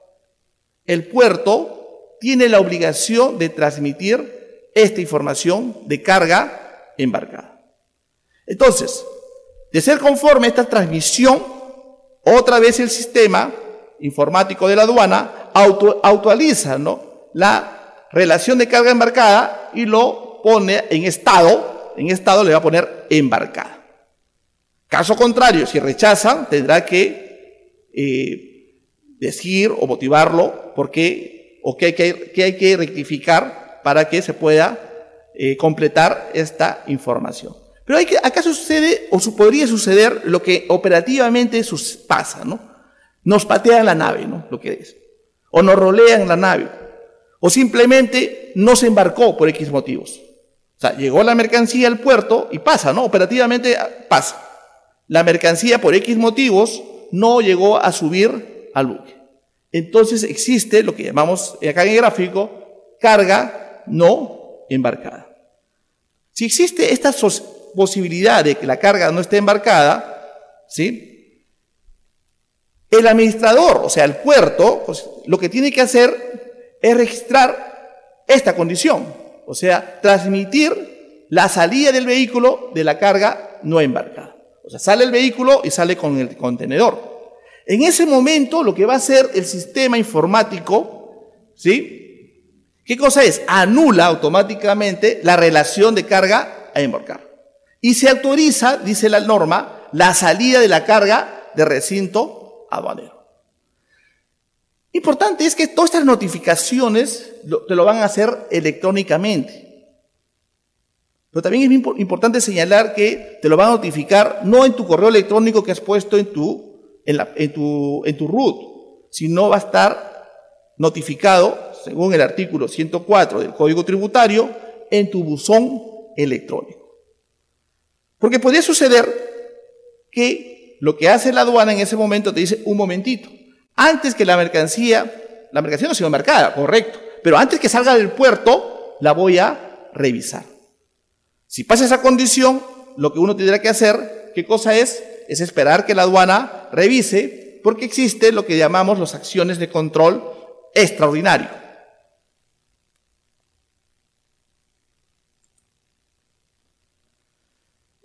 el puerto tiene la obligación de transmitir esta información de carga embarcada. Entonces, de ser conforme a esta transmisión, otra vez el sistema informático de la aduana auto, actualiza, ¿no?, la relación de carga embarcada y lo pone en estado, en estado le va a poner embarcada. Caso contrario, si rechazan, tendrá que eh, decir o motivarlo por qué o qué hay que, qué hay que rectificar para que se pueda eh, completar esta información. Pero hay que, acá sucede, o su, podría suceder, lo que operativamente sus, pasa, ¿no? Nos patean la nave, ¿no?, lo que es. O nos rolean la nave. O simplemente no se embarcó por X motivos. O sea, llegó la mercancía al puerto y pasa, ¿no? Operativamente pasa. La mercancía por X motivos no llegó a subir al buque. Entonces existe lo que llamamos acá en el gráfico carga no embarcada. Si existe esta posibilidad de que la carga no esté embarcada, ¿sí?, el administrador, o sea, el puerto, pues, lo que tiene que hacer es registrar esta condición, o sea, transmitir la salida del vehículo de la carga no embarcada. O sea, sale el vehículo y sale con el contenedor. En ese momento, lo que va a hacer el sistema informático, ¿sí?, ¿qué cosa es? Anula automáticamente la relación de carga a embarcar. Y se autoriza, dice la norma, la salida de la carga de recinto aduanero. Importante es que todas estas notificaciones lo, te lo van a hacer electrónicamente. Pero también es importante señalar que te lo van a notificar no en tu correo electrónico que has puesto en tu, en la, en tu, en tu root, sino va a estar notificado, según el artículo ciento cuatro del Código Tributario, en tu buzón electrónico. Porque podría suceder que lo que hace la aduana en ese momento te dice, un momentito, antes que la mercancía, la mercancía no ha sido embarcada, correcto, pero antes que salga del puerto, la voy a revisar. Si pasa esa condición, lo que uno tendrá que hacer, ¿qué cosa es? Es esperar que la aduana revise, porque existe lo que llamamos las acciones de control extraordinario.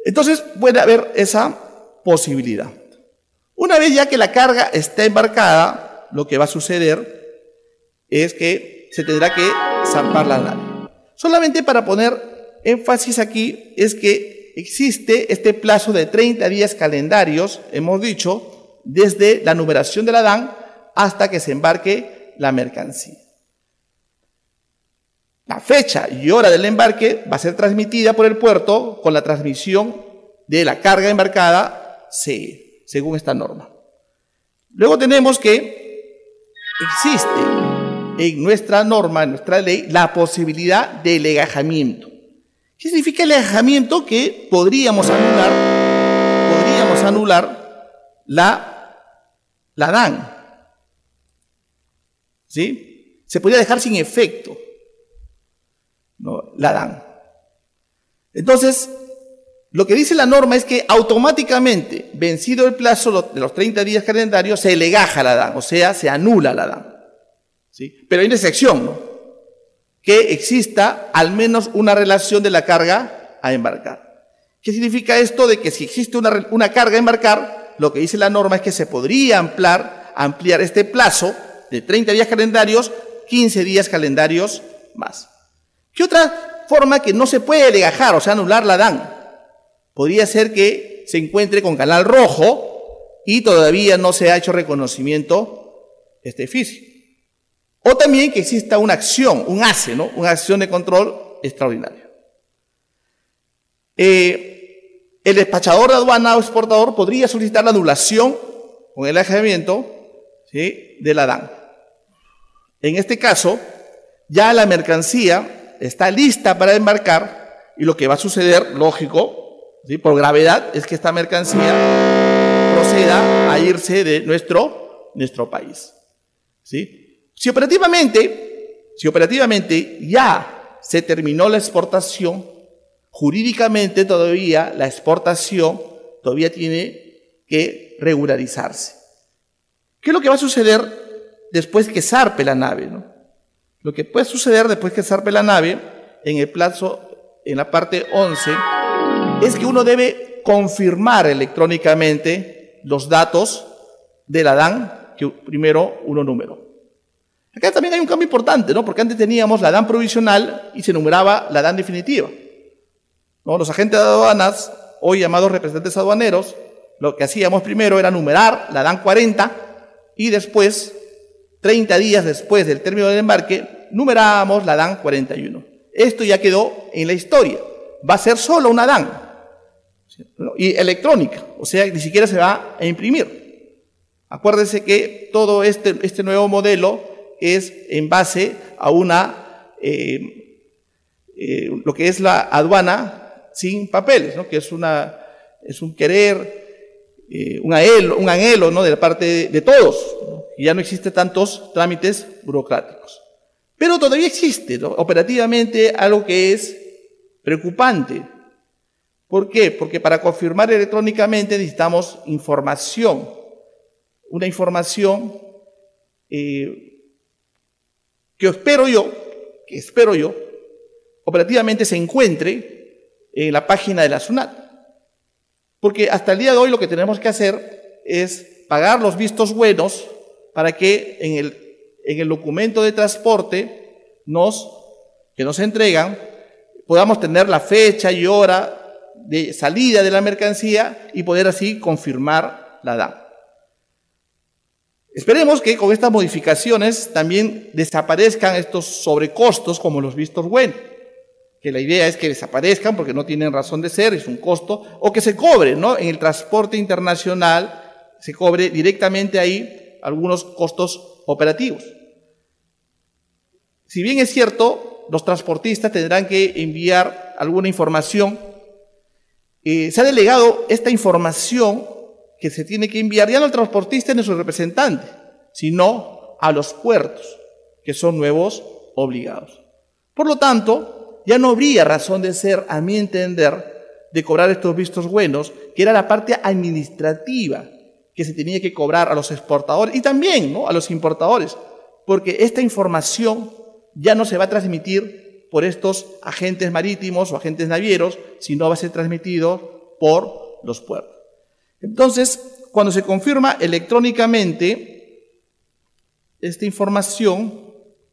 Entonces puede haber esa posibilidad. Una vez ya que la carga está embarcada, lo que va a suceder es que se tendrá que zarpar la nave. Solamente para poner énfasis aquí es que existe este plazo de treinta días calendarios, hemos dicho, desde la numeración del Adán hasta que se embarque la mercancía. La fecha y hora del embarque va a ser transmitida por el puerto con la transmisión de la carga embarcada C E, según esta norma. Luego tenemos que existe en nuestra norma, en nuestra ley, la posibilidad de legajamiento. ¿Qué significa el legajamiento? Que podríamos anular, podríamos anular la, la Adán. ¿Sí? Se podría dejar sin efecto, ¿no? La Adán. Entonces, lo que dice la norma es que automáticamente, vencido el plazo de los treinta días calendarios, se legaja la Adán, o sea, se anula la Adán. ¿Sí? Pero hay una excepción, ¿no? Que exista al menos una relación de la carga a embarcar. ¿Qué significa esto? De que si existe una, una carga a embarcar, lo que dice la norma es que se podría ampliar, ampliar este plazo de treinta días calendarios, quince días calendarios más. ¿Qué otra forma que no se puede legajar, o sea, anular la Adán? Podría ser que se encuentre con canal rojo y todavía no se ha hecho reconocimiento este físico. O también que exista una acción, un A C E, ¿no? Una acción de control extraordinaria. Eh, el despachador de aduana o exportador podría solicitar la anulación con el alejamiento, ¿sí?, del Adán. En este caso, ya la mercancía está lista para embarcar y lo que va a suceder, lógico, ¿sí?, por gravedad, es que esta mercancía proceda a irse de nuestro, nuestro país. ¿Sí? Si operativamente, si operativamente ya se terminó la exportación, jurídicamente todavía la exportación todavía tiene que regularizarse. ¿Qué es lo que va a suceder después que zarpe la nave, ¿no? Lo que puede suceder después que zarpe la nave, en el plazo, en la parte once, es que uno debe confirmar electrónicamente los datos del Adán que primero uno numeró. Acá también hay un cambio importante, ¿no? Porque antes teníamos la Adán provisional y se numeraba la Adán definitiva, ¿no? Los agentes de aduanas, hoy llamados representantes aduaneros, lo que hacíamos primero era numerar la Adán cuarenta y después, treinta días después del término del embarque, numerábamos la Adán cuarenta y uno. Esto ya quedó en la historia. Va a ser solo una Adán, ¿no? Y electrónica, o sea, ni siquiera se va a imprimir. Acuérdense que todo este, este nuevo modelo es en base a una, eh, eh, lo que es la aduana sin papeles, ¿no? Que es, una, es un querer, eh, un anhelo, un anhelo, ¿no?, de la parte de, de todos, ¿no? Y ya no existen tantos trámites burocráticos. Pero todavía existe, ¿no?, operativamente algo que es preocupante. ¿Por qué? Porque para confirmar electrónicamente necesitamos información, una información eh, que espero yo, que espero yo, operativamente se encuentre en la página de la SUNAT. Porque hasta el día de hoy lo que tenemos que hacer es pagar los vistos buenos para que en el, en el documento de transporte nos, que nos entregan podamos tener la fecha y hora de salida de la mercancía y poder así confirmar la Adán. Esperemos que con estas modificaciones también desaparezcan estos sobrecostos como los vistos buenos, que la idea es que desaparezcan porque no tienen razón de ser, es un costo, o que se cobre, ¿no?, en el transporte internacional, se cobre directamente ahí algunos costos operativos. Si bien es cierto, los transportistas tendrán que enviar alguna información, eh, se ha delegado esta información que se tiene que enviar ya no al transportista ni a su representante, sino a los puertos, que son nuevos obligados. Por lo tanto, ya no habría razón de ser, a mi entender, de cobrar estos vistos buenos, que era la parte administrativa que se tenía que cobrar a los exportadores y también, ¿no?, a los importadores, porque esta información ya no se va a transmitir por estos agentes marítimos o agentes navieros, sino va a ser transmitido por los puertos. Entonces, cuando se confirma electrónicamente esta información,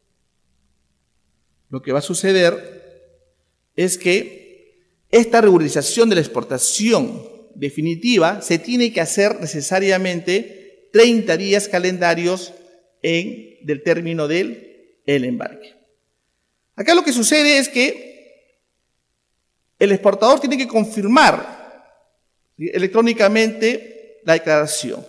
lo que va a suceder es que esta regularización de la exportación definitiva se tiene que hacer necesariamente treinta días calendarios en, del término del el embarque. Acá lo que sucede es que el exportador tiene que confirmar, ¿sí?, electrónicamente la declaración.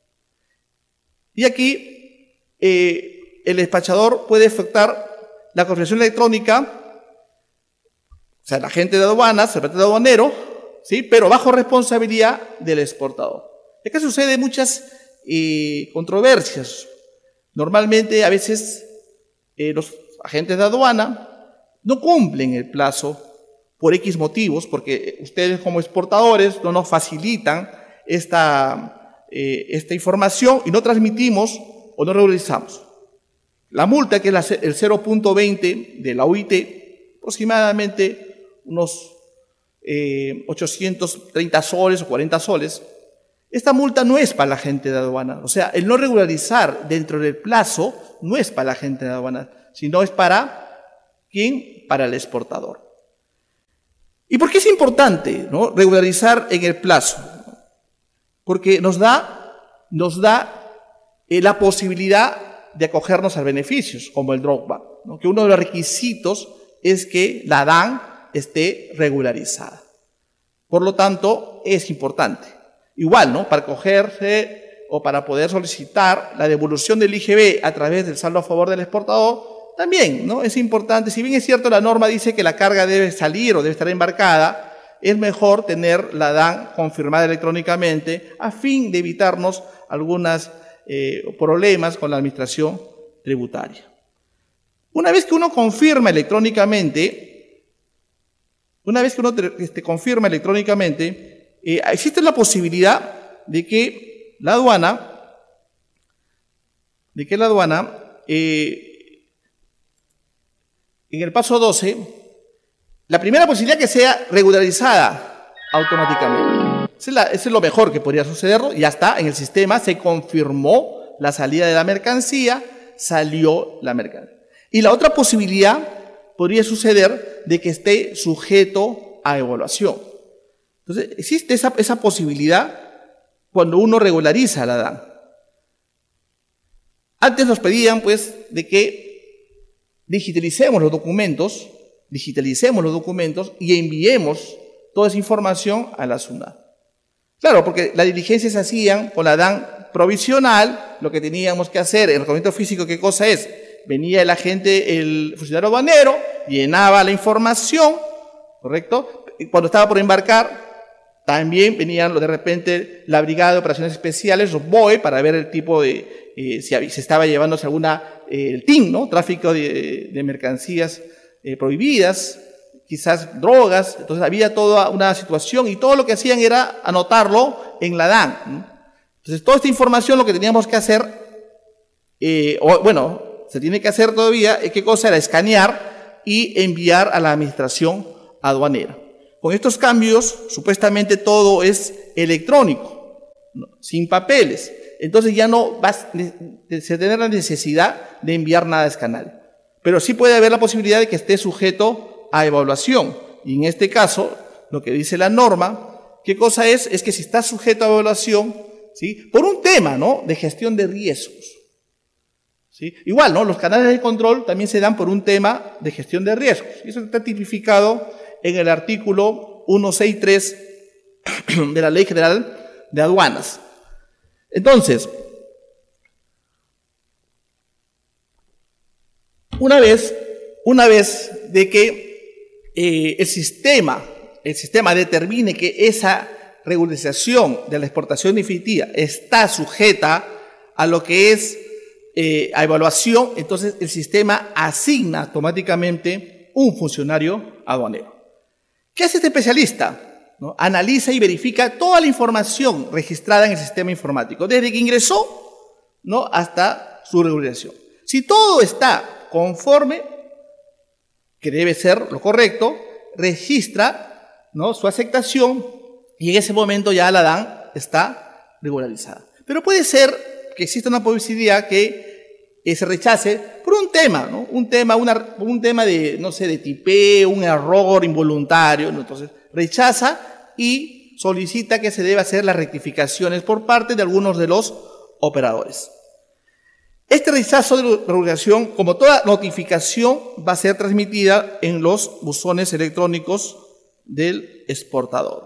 Y aquí eh, el despachador puede efectuar la confirmación electrónica, o sea, el agente de aduanas, el representante aduanero, ¿sí?, pero bajo responsabilidad del exportador. Acá sucede muchas eh, controversias. Normalmente, a veces, eh, los agentes de aduana no cumplen el plazo por X motivos, porque ustedes como exportadores no nos facilitan esta, eh, esta información y no transmitimos o no regularizamos. La multa, que es la, el cero punto veinte de la O I T, aproximadamente unos eh, ochocientos treinta soles o cuarenta soles, esta multa no es para la agente de aduana. O sea, el no regularizar dentro del plazo no es para la agente de aduana, sino es para ¿quién? Para el exportador. ¿Y por qué es importante, ¿no?, regularizar en el plazo? Porque nos da, nos da eh, la posibilidad de acogernos a beneficios, como el drawback, ¿no?, que uno de los requisitos es que la D A N esté regularizada. Por lo tanto, es importante. Igual, ¿no?, para acogerse o para poder solicitar la devolución del I G B a través del saldo a favor del exportador, también, ¿no?, es importante. Si bien es cierto, la norma dice que la carga debe salir o debe estar embarcada, es mejor tener la D A N confirmada electrónicamente a fin de evitarnos algunos eh, problemas con la administración tributaria. Una vez que uno confirma electrónicamente, una vez que uno este, confirma electrónicamente, eh, existe la posibilidad de que la aduana, de que la aduana, eh, en el paso doce, la primera posibilidad que sea regularizada automáticamente. Eso es, la, eso es lo mejor que podría suceder. Ya está, en el sistema se confirmó la salida de la mercancía, salió la mercancía. Y la otra posibilidad podría suceder de que esté sujeto a evaluación. Entonces, existe esa, esa posibilidad cuando uno regulariza la D A N. Antes nos pedían, pues, de que digitalicemos los documentos, digitalicemos los documentos y enviemos toda esa información a la SUNAT. Claro, porque las diligencias se hacían con la D A N provisional. Lo que teníamos que hacer, el documento físico, ¿qué cosa es? Venía el agente, el funcionario aduanero, llenaba la información, ¿correcto? Cuando estaba por embarcar, también venían de repente la Brigada de Operaciones Especiales, los B O E, para ver el tipo de, eh, si se estaba llevándose alguna, eh, el T I N, ¿no?, tráfico de, de mercancías eh, prohibidas, quizás drogas. Entonces había toda una situación y todo lo que hacían era anotarlo en la D A N, ¿no? Entonces toda esta información lo que teníamos que hacer, eh, o, bueno, se tiene que hacer todavía, ¿qué cosa era? Escanear y enviar a la administración aduanera. Con estos cambios, supuestamente todo es electrónico, ¿no?, sin papeles. Entonces ya no va a tener la necesidad de enviar nada a escanal. Pero sí puede haber la posibilidad de que esté sujeto a evaluación. Y en este caso, lo que dice la norma, ¿qué cosa es? Es que si está sujeto a evaluación, ¿sí?, por un tema, ¿no?, de gestión de riesgos, ¿sí? Igual, ¿no?, los canales de control también se dan por un tema de gestión de riesgos. Y eso está tipificado en el artículo ciento sesenta y tres de la Ley General de Aduanas. Entonces, una vez, una vez de que eh, el sistema, el sistema determine que esa regularización de la exportación definitiva está sujeta a lo que es eh, a evaluación, entonces el sistema asigna automáticamente un funcionario aduanero. ¿Qué hace este especialista? ¿No? Analiza y verifica toda la información registrada en el sistema informático, desde que ingresó, ¿no?, hasta su regularización. Si todo está conforme, que debe ser lo correcto, registra, ¿no?, su aceptación y en ese momento ya la D A N está regularizada. Pero puede ser que exista una posibilidad que eh, se rechace por un tema, ¿no? Un tema, una, un tema de, no sé, de tipeo, un error involuntario, ¿no? Entonces rechaza y solicita que se deba hacer las rectificaciones por parte de algunos de los operadores. Este rechazo de regulación, como toda notificación, va a ser transmitida en los buzones electrónicos del exportador.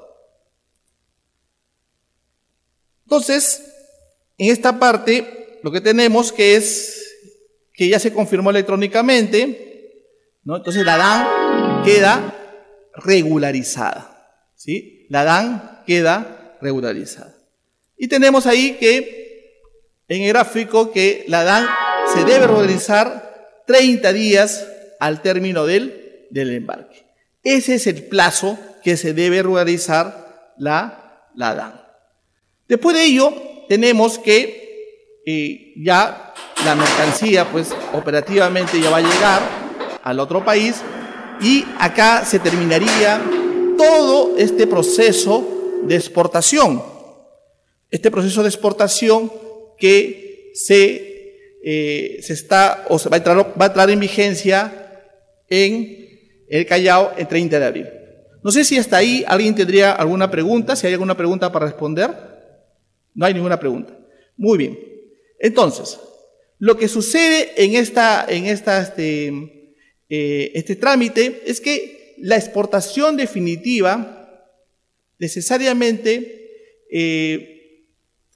Entonces, en esta parte, lo que tenemos que es que ya se confirmó electrónicamente, ¿no? Entonces la D A N queda regularizada, ¿sí? La D A N queda regularizada. Y tenemos ahí que, en el gráfico, que la D A N se debe regularizar treinta días al término del, del embarque. Ese es el plazo que se debe regularizar la, la D A N. Después de ello, tenemos que eh, ya la mercancía, pues, operativamente ya va a llegar al otro país y acá se terminaría todo este proceso de exportación. Este proceso de exportación que se, eh, se está, o se va a entrar, va a entrar en vigencia en el Callao el treinta de abril. No sé si hasta ahí alguien tendría alguna pregunta, si hay alguna pregunta para responder. No hay ninguna pregunta. Muy bien. Entonces, lo que sucede en esta, en esta, este, eh, este trámite es que la exportación definitiva necesariamente eh,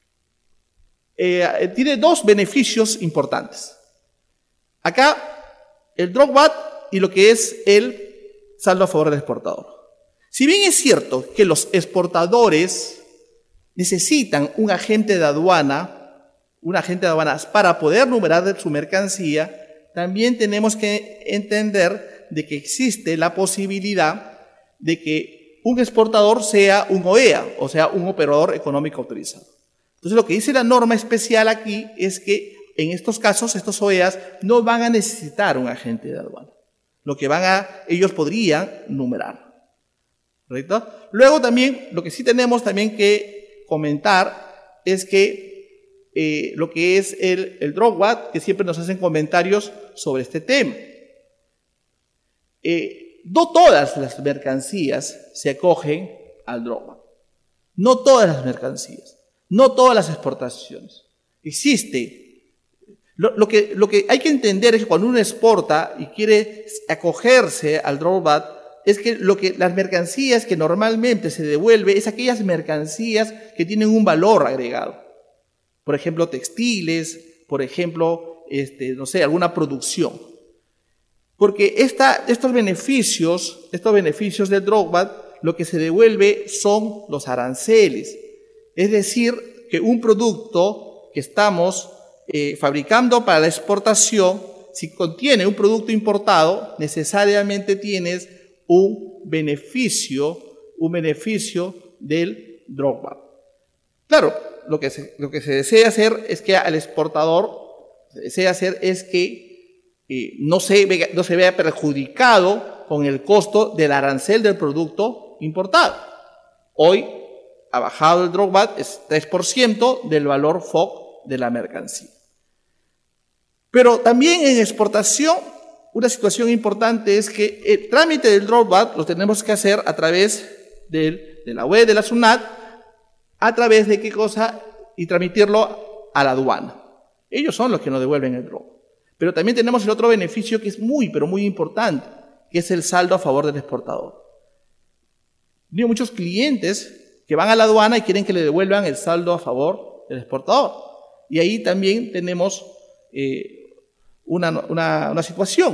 eh, tiene dos beneficios importantes. Acá, el drawback y lo que es el saldo a favor del exportador. Si bien es cierto que los exportadores necesitan un agente de aduana, un agente de aduanas para poder numerar su mercancía, también tenemos que entender de que existe la posibilidad de que un exportador sea un O E A, o sea, un operador económico autorizado. Entonces, lo que dice la norma especial aquí es que en estos casos, estos O E As no van a necesitar un agente de aduana. Lo que van a, ellos podrían numerar. ¿Correcto? Luego también, lo que sí tenemos también que comentar es que eh, lo que es el, el drawback, que siempre nos hacen comentarios sobre este tema. Eh, no todas las mercancías se acogen al drawback. No todas las mercancías. No todas las exportaciones. Existe. Lo, lo, que, lo que hay que entender es que cuando uno exporta y quiere acogerse al drawback, es que, lo que las mercancías que normalmente se devuelve es aquellas mercancías que tienen un valor agregado. Por ejemplo, textiles, por ejemplo, este, no sé, alguna producción. Porque esta, estos beneficios, estos beneficios del drawback, lo que se devuelve son los aranceles. Es decir, que un producto que estamos eh, fabricando para la exportación, si contiene un producto importado, necesariamente tienes un beneficio, un beneficio del drawback. Claro, lo que, se, lo que se desea hacer es que al exportador, se desea hacer es que eh, no, se vea, no se vea perjudicado con el costo del arancel del producto importado. Hoy ha bajado el drawback, es tres por ciento del valor F O C de la mercancía. Pero también en exportación, una situación importante es que el trámite del drawback lo tenemos que hacer a través del, de la web de la SUNAT, a través de qué cosa, y transmitirlo a la aduana. Ellos son los que nos devuelven el drawback. Pero también tenemos el otro beneficio que es muy, pero muy importante, que es el saldo a favor del exportador. Tengo muchos clientes que van a la aduana y quieren que le devuelvan el saldo a favor del exportador. Y ahí también tenemos eh, Una, una, una situación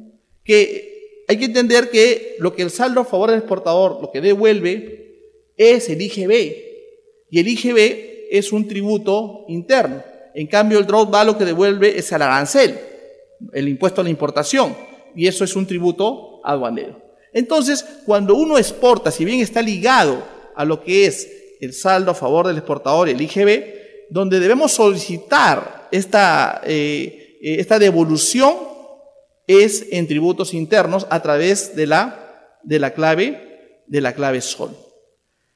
que hay que entender que lo que el saldo a favor del exportador, lo que devuelve es el I G B, y el I G B es un tributo interno. En cambio, el drawback lo que devuelve es el arancel, el impuesto a la importación, y eso es un tributo aduanero. Entonces, cuando uno exporta, si bien está ligado a lo que es el saldo a favor del exportador y el I G B, donde debemos solicitar esta eh, Esta devolución es en tributos internos a través de la, de la clave, de la clave S O L.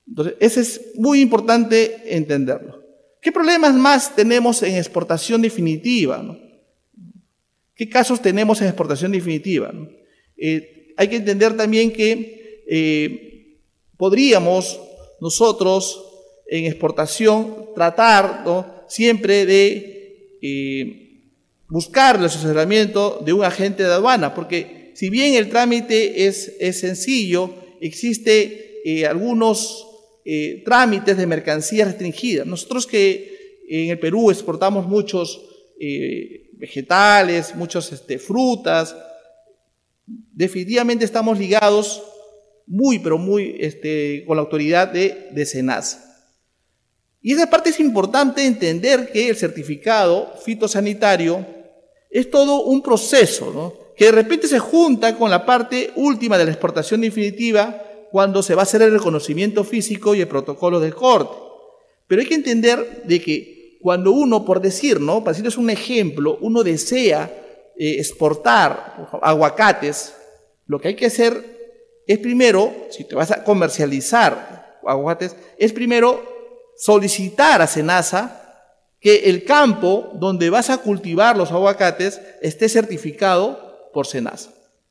Entonces, eso es muy importante entenderlo. ¿Qué problemas más tenemos en exportación definitiva, ¿no? ¿Qué casos tenemos en exportación definitiva, ¿no? Eh, hay que entender también que eh, podríamos nosotros en exportación tratar, ¿no?, siempre de eh, buscar el asesoramiento de un agente de aduana, porque si bien el trámite es, es sencillo, existe eh, algunos eh, trámites de mercancías restringidas. Nosotros que en el Perú exportamos muchos eh, vegetales, muchas este, frutas, definitivamente estamos ligados muy, pero muy este, con la autoridad de, de SENASA. Y esa parte es importante entender que el certificado fitosanitario es todo un proceso, ¿no?, que de repente se junta con la parte última de la exportación definitiva cuando se va a hacer el reconocimiento físico y el protocolo del corte. Pero hay que entender de que cuando uno, por decir, ¿no?, para decirles un ejemplo, uno desea eh, exportar aguacates, lo que hay que hacer es primero, si te vas a comercializar aguacates, es primero solicitar a SENASA que el campo donde vas a cultivar los aguacates esté certificado por SENASA.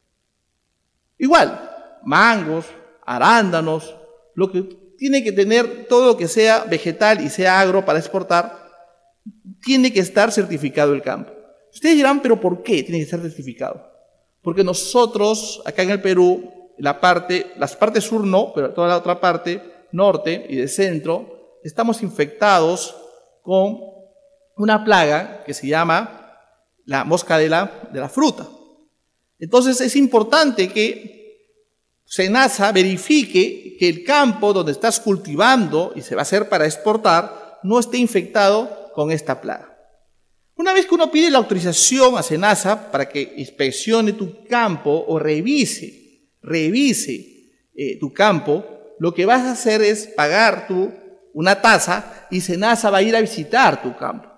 Igual, mangos, arándanos, lo que tiene que tener, todo lo que sea vegetal y sea agro para exportar, tiene que estar certificado el campo. Ustedes dirán, ¿pero por qué tiene que estar certificado? Porque nosotros, acá en el Perú, la parte, las partes sur no, pero toda la otra parte, norte y de centro, estamos infectados con una plaga que se llama la mosca de la, de la fruta. Entonces es importante que SENASA verifique que el campo donde estás cultivando y se va a hacer para exportar no esté infectado con esta plaga. Una vez que uno pide la autorización a SENASA para que inspeccione tu campo o revise, revise eh, tu campo, lo que vas a hacer es pagar tu una tasa y SENASA va a ir a visitar tu campo.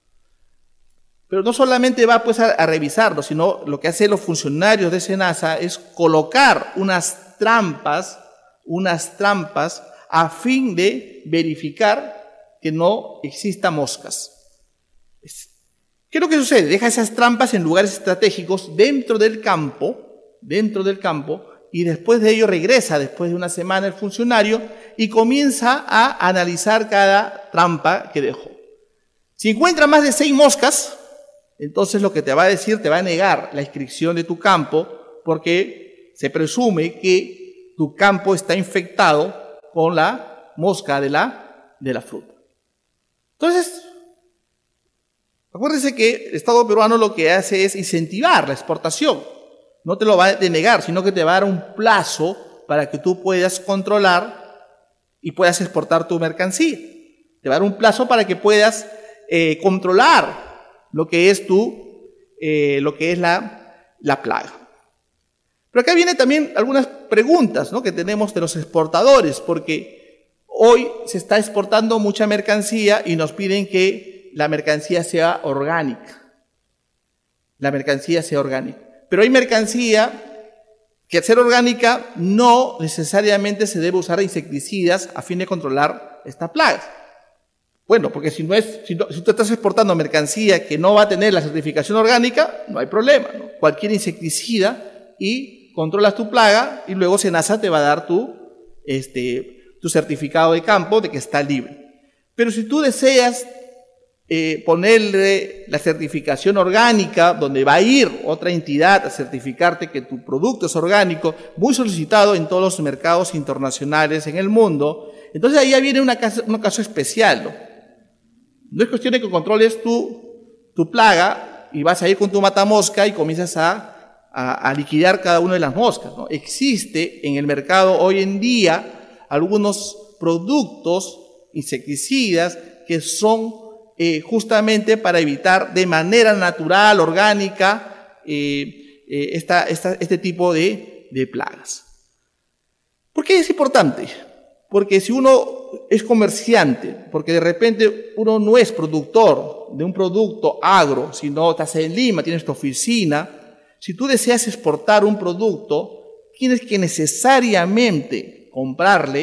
Pero no solamente va pues a, a revisarlo, sino lo que hacen los funcionarios de SENASA es colocar unas trampas, unas trampas a fin de verificar que no exista moscas. ¿Qué es lo que sucede? Deja esas trampas en lugares estratégicos dentro del campo, dentro del campo, y después de ello regresa, después de una semana, el funcionario y comienza a analizar cada trampa que dejó. Si encuentra más de seis moscas, entonces lo que te va a decir, te va a negar la inscripción de tu campo porque se presume que tu campo está infectado con la mosca de la, de la fruta. Entonces, acuérdense que el Estado peruano lo que hace es incentivar la exportación. No te lo va a denegar, sino que te va a dar un plazo para que tú puedas controlar y puedas exportar tu mercancía. Te va a dar un plazo para que puedas eh, controlar lo que es tu, eh, lo que es la, la plaga. Pero acá vienen también algunas preguntas, ¿no?, que tenemos de los exportadores, porque hoy se está exportando mucha mercancía y nos piden que la mercancía sea orgánica. La mercancía sea orgánica. Pero hay mercancía que al ser orgánica no necesariamente se debe usar insecticidas a fin de controlar esta plaga. Bueno, porque si no es, si, no, si tú estás exportando mercancía que no va a tener la certificación orgánica, no hay problema, ¿no? Cualquier insecticida y controlas tu plaga y luego SENASA te va a dar tu, este, tu certificado de campo de que está libre. Pero si tú deseas Eh, ponerle la certificación orgánica, donde va a ir otra entidad a certificarte que tu producto es orgánico, muy solicitado en todos los mercados internacionales en el mundo, entonces ahí ya viene una caso, un caso especial, ¿no? No es cuestión de que controles tu, tu plaga y vas a ir con tu matamosca y comienzas a, a, a liquidar cada una de las moscas, ¿no? Existe en el mercado hoy en día algunos productos insecticidas que son Eh, justamente para evitar de manera natural, orgánica, eh, eh, esta, esta, este tipo de, de plagas. ¿Por qué es importante? Porque si uno es comerciante, porque de repente uno no es productor de un producto agro, sino estás en Lima, tienes tu oficina, si tú deseas exportar un producto, tienes que necesariamente comprarle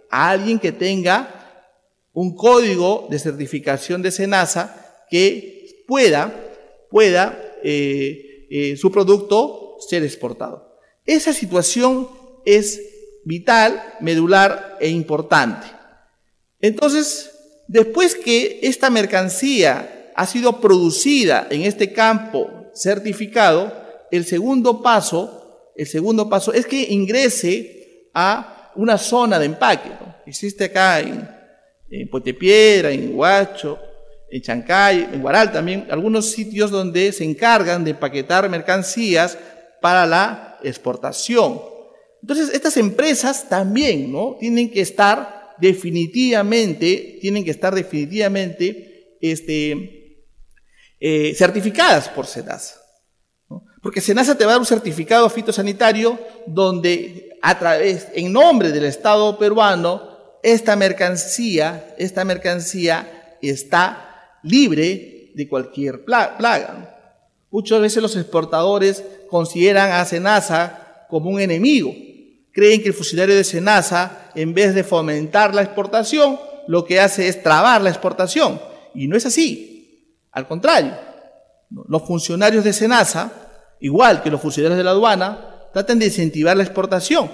a alguien que tenga un código de certificación de SENASA que pueda, pueda eh, eh, su producto ser exportado. Esa situación es vital, medular e importante. Entonces, después que esta mercancía ha sido producida en este campo certificado, el segundo paso, el segundo paso es que ingrese a una zona de empaque, ¿no? Existe acá en, en Puente Piedra, en Huacho, en Chancay, en Huaral también, algunos sitios donde se encargan de empaquetar mercancías para la exportación. Entonces, estas empresas también, ¿no?, tienen que estar definitivamente, tienen que estar definitivamente este, eh, certificadas por SENASA, ¿no? Porque SENASA te va a dar un certificado fitosanitario donde a través, en nombre del Estado peruano, esta mercancía, esta mercancía está libre de cualquier plaga. Muchas veces los exportadores consideran a SENASA como un enemigo. Creen que el funcionario de SENASA, en vez de fomentar la exportación, lo que hace es trabar la exportación. Y no es así. Al contrario, los funcionarios de SENASA, igual que los funcionarios de la aduana, tratan de incentivar la exportación,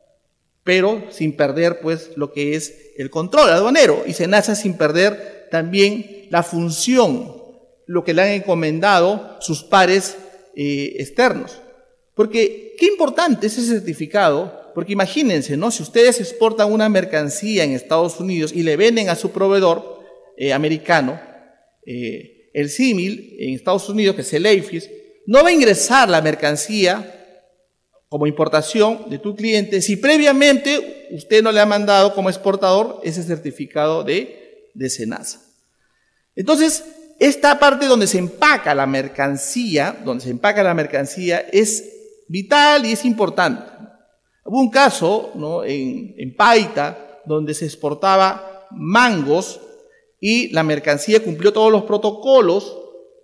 pero sin perder pues lo que es el control aduanero, y SENASA sin perder también la función, lo que le han encomendado sus pares eh, externos. Porque qué importante es ese certificado, porque imagínense, ¿no?, si ustedes exportan una mercancía en Estados Unidos y le venden a su proveedor eh, americano, eh, el símil en Estados Unidos, que es el E I F I S, no va a ingresar la mercancía como importación de tu cliente si previamente usted no le ha mandado como exportador ese certificado de, de SENASA. Entonces, esta parte donde se empaca la mercancía, donde se empaca la mercancía es vital y es importante. Hubo un caso, ¿no?, en, en Paita, donde se exportaba mangos y la mercancía cumplió todos los protocolos.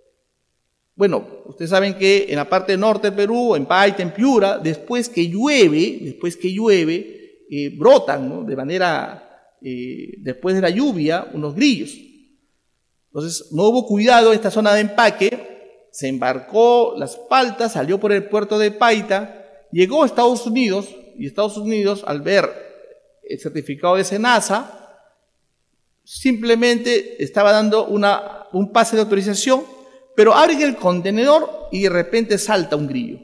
Bueno, ustedes saben que en la parte norte del Perú, en Paita, en Piura, después que llueve, después que llueve, eh, brotan, ¿no?, de manera, eh, después de la lluvia, unos grillos. Entonces, no hubo cuidado en esta zona de empaque, se embarcó las paltas, salió por el puerto de Paita, llegó a Estados Unidos, y Estados Unidos, al ver el certificado de SENASA, simplemente estaba dando una, un pase de autorización, pero abren el contenedor y de repente salta un grillo.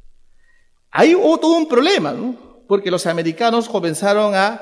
Ahí hubo todo un problema, ¿no?, porque los americanos comenzaron a...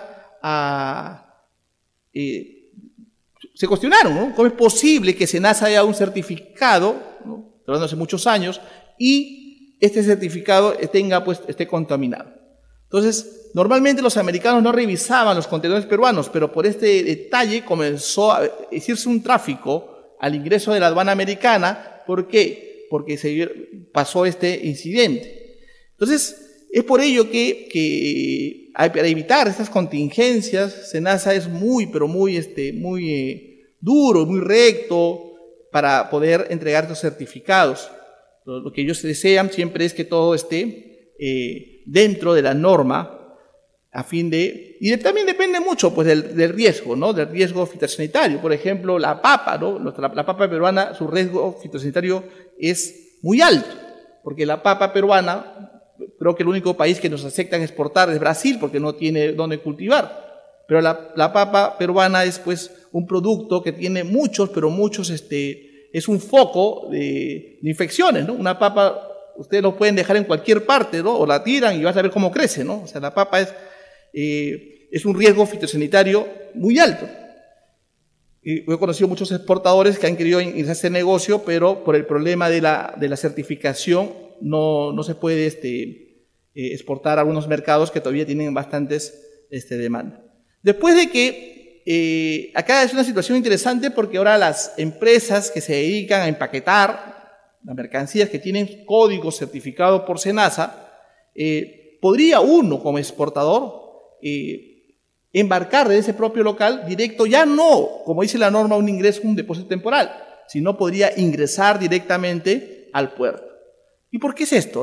a eh, se cuestionaron, ¿no?, ¿cómo es posible que SENASA haya un certificado, ¿no?, hablando hace muchos años, y este certificado tenga, pues, esté contaminado? Entonces, normalmente los americanos no revisaban los contenedores peruanos, pero por este detalle comenzó a decirse un tráfico al ingreso de la aduana americana. ¿Por qué? Porque se pasó este incidente. Entonces, es por ello que, que para evitar estas contingencias, SENASA es muy, pero muy, este, muy eh, duro, muy recto para poder entregar estos certificados. Lo, lo que ellos desean siempre es que todo esté eh, dentro de la norma, a fin de... Y de, también depende mucho pues, del, del riesgo, ¿no?, del riesgo fitosanitario. Por ejemplo, la papa, ¿no?, la, la papa peruana, su riesgo fitosanitario es muy alto, porque la papa peruana, creo que el único país que nos aceptan exportar es Brasil, porque no tiene dónde cultivar. Pero la, la papa peruana es pues un producto que tiene muchos, pero muchos, este, es un foco de, de infecciones, ¿no? Una papa, ustedes lo pueden dejar en cualquier parte, ¿no?, o la tiran y vas a ver cómo crece, ¿no? O sea, la papa es, eh, es un riesgo fitosanitario muy alto. Y he conocido muchos exportadores que han querido iniciar este negocio, pero por el problema de la, de la certificación no, no se puede este, eh, exportar a algunos mercados que todavía tienen bastantes este, demanda. Después de que, eh, acá es una situación interesante porque ahora las empresas que se dedican a empaquetar las mercancías que tienen código certificado por SENASA, eh, podría uno como exportador eh, embarcar de ese propio local directo, ya no, como dice la norma, un ingreso, un depósito temporal, sino podría ingresar directamente al puerto. ¿Y por qué es esto, no?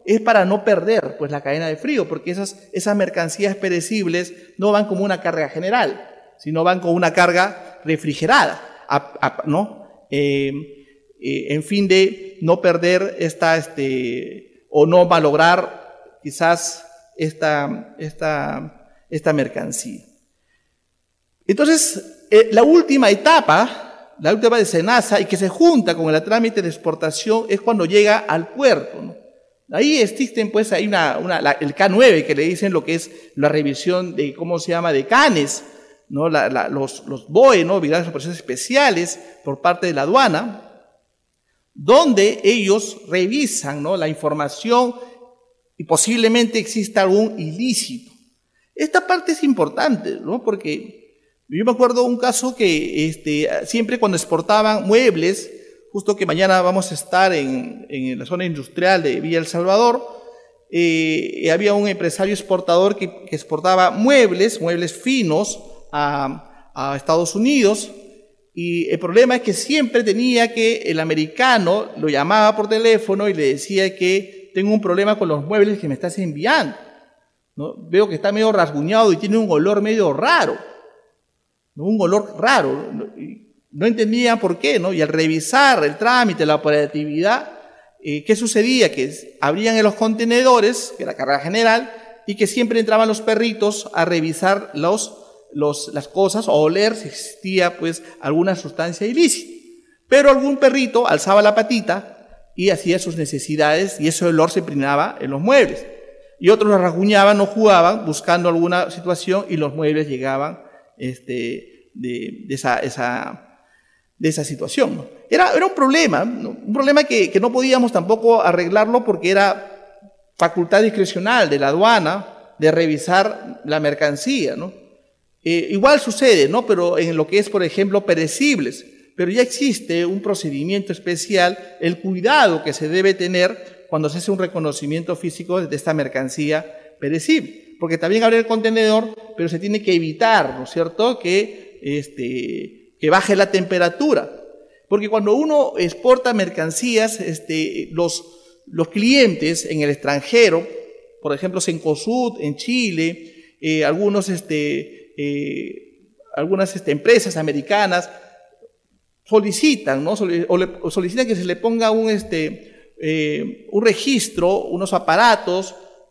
es para no perder pues, la cadena de frío, porque esas, esas mercancías perecibles no van como una carga general, sino van con una carga refrigerada, a, a, ¿no? Eh, eh, en fin de no perder esta, este, o no malograr quizás esta, esta, esta mercancía. Entonces, eh, la última etapa, la última de SENASA, y que se junta con el trámite de exportación, es cuando llega al puerto, ¿no? Ahí existen, pues, hay una, una la, el K nueve, que le dicen lo que es la revisión de, ¿cómo se llama?, de canes, ¿no? La, la, los, los B O E, ¿no? Vigilancia de operaciones especiales por parte de la aduana, donde ellos revisan, ¿no?, la información y posiblemente exista algún ilícito. Esta parte es importante, ¿no? Porque yo me acuerdo un caso que este, siempre cuando exportaban muebles, justo que mañana vamos a estar en, en la zona industrial de Villa El Salvador, eh, había un empresario exportador que, que exportaba muebles, muebles finos a, a Estados Unidos, y el problema es que siempre tenía que el americano lo llamaba por teléfono y le decía que tengo un problema con los muebles que me estás enviando, ¿no? Veo que está medio rasguñado y tiene un olor medio raro, ¿no? Un olor raro. ¿no? No entendía por qué, ¿no? Y al revisar el trámite, la operatividad, eh, ¿qué sucedía? Que abrían en los contenedores, que era carga general, y que siempre entraban los perritos a revisar los, los, las cosas o oler si existía pues alguna sustancia ilícita. Pero algún perrito alzaba la patita y hacía sus necesidades y ese olor se impregnaba en los muebles. Y otros los rasguñaban, no jugaban, buscando alguna situación y los muebles llegaban este, de, de esa... esa de esa situación. ¿no? Era, era un problema, ¿no? un problema que, que no podíamos tampoco arreglarlo porque era facultad discrecional de la aduana de revisar la mercancía. ¿no? Eh, igual sucede, ¿no? pero en lo que es, por ejemplo, perecibles, pero ya existe un procedimiento especial, el cuidado que se debe tener cuando se hace un reconocimiento físico de esta mercancía perecible, porque también abre el contenedor, pero se tiene que evitar, ¿no es cierto?, que este que baje la temperatura, porque cuando uno exporta mercancías, este, los, los clientes en el extranjero, por ejemplo, Cencosud en Chile, eh, algunos, este, eh, algunas este, empresas americanas solicitan, ¿no? o solicitan que se le ponga un, este, eh, un registro, unos aparatos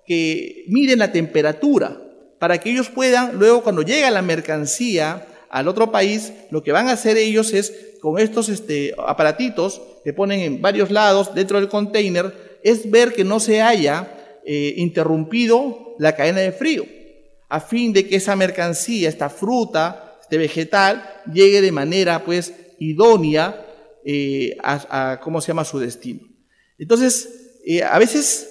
que miden la temperatura, para que ellos puedan, luego cuando llega la mercancía al otro país, lo que van a hacer ellos es, con estos este, aparatitos que ponen en varios lados dentro del container, es ver que no se haya eh, interrumpido la cadena de frío, a fin de que esa mercancía, esta fruta, este vegetal, llegue de manera pues idónea eh, a, a, ¿cómo se llama?, su destino. Entonces, eh, a veces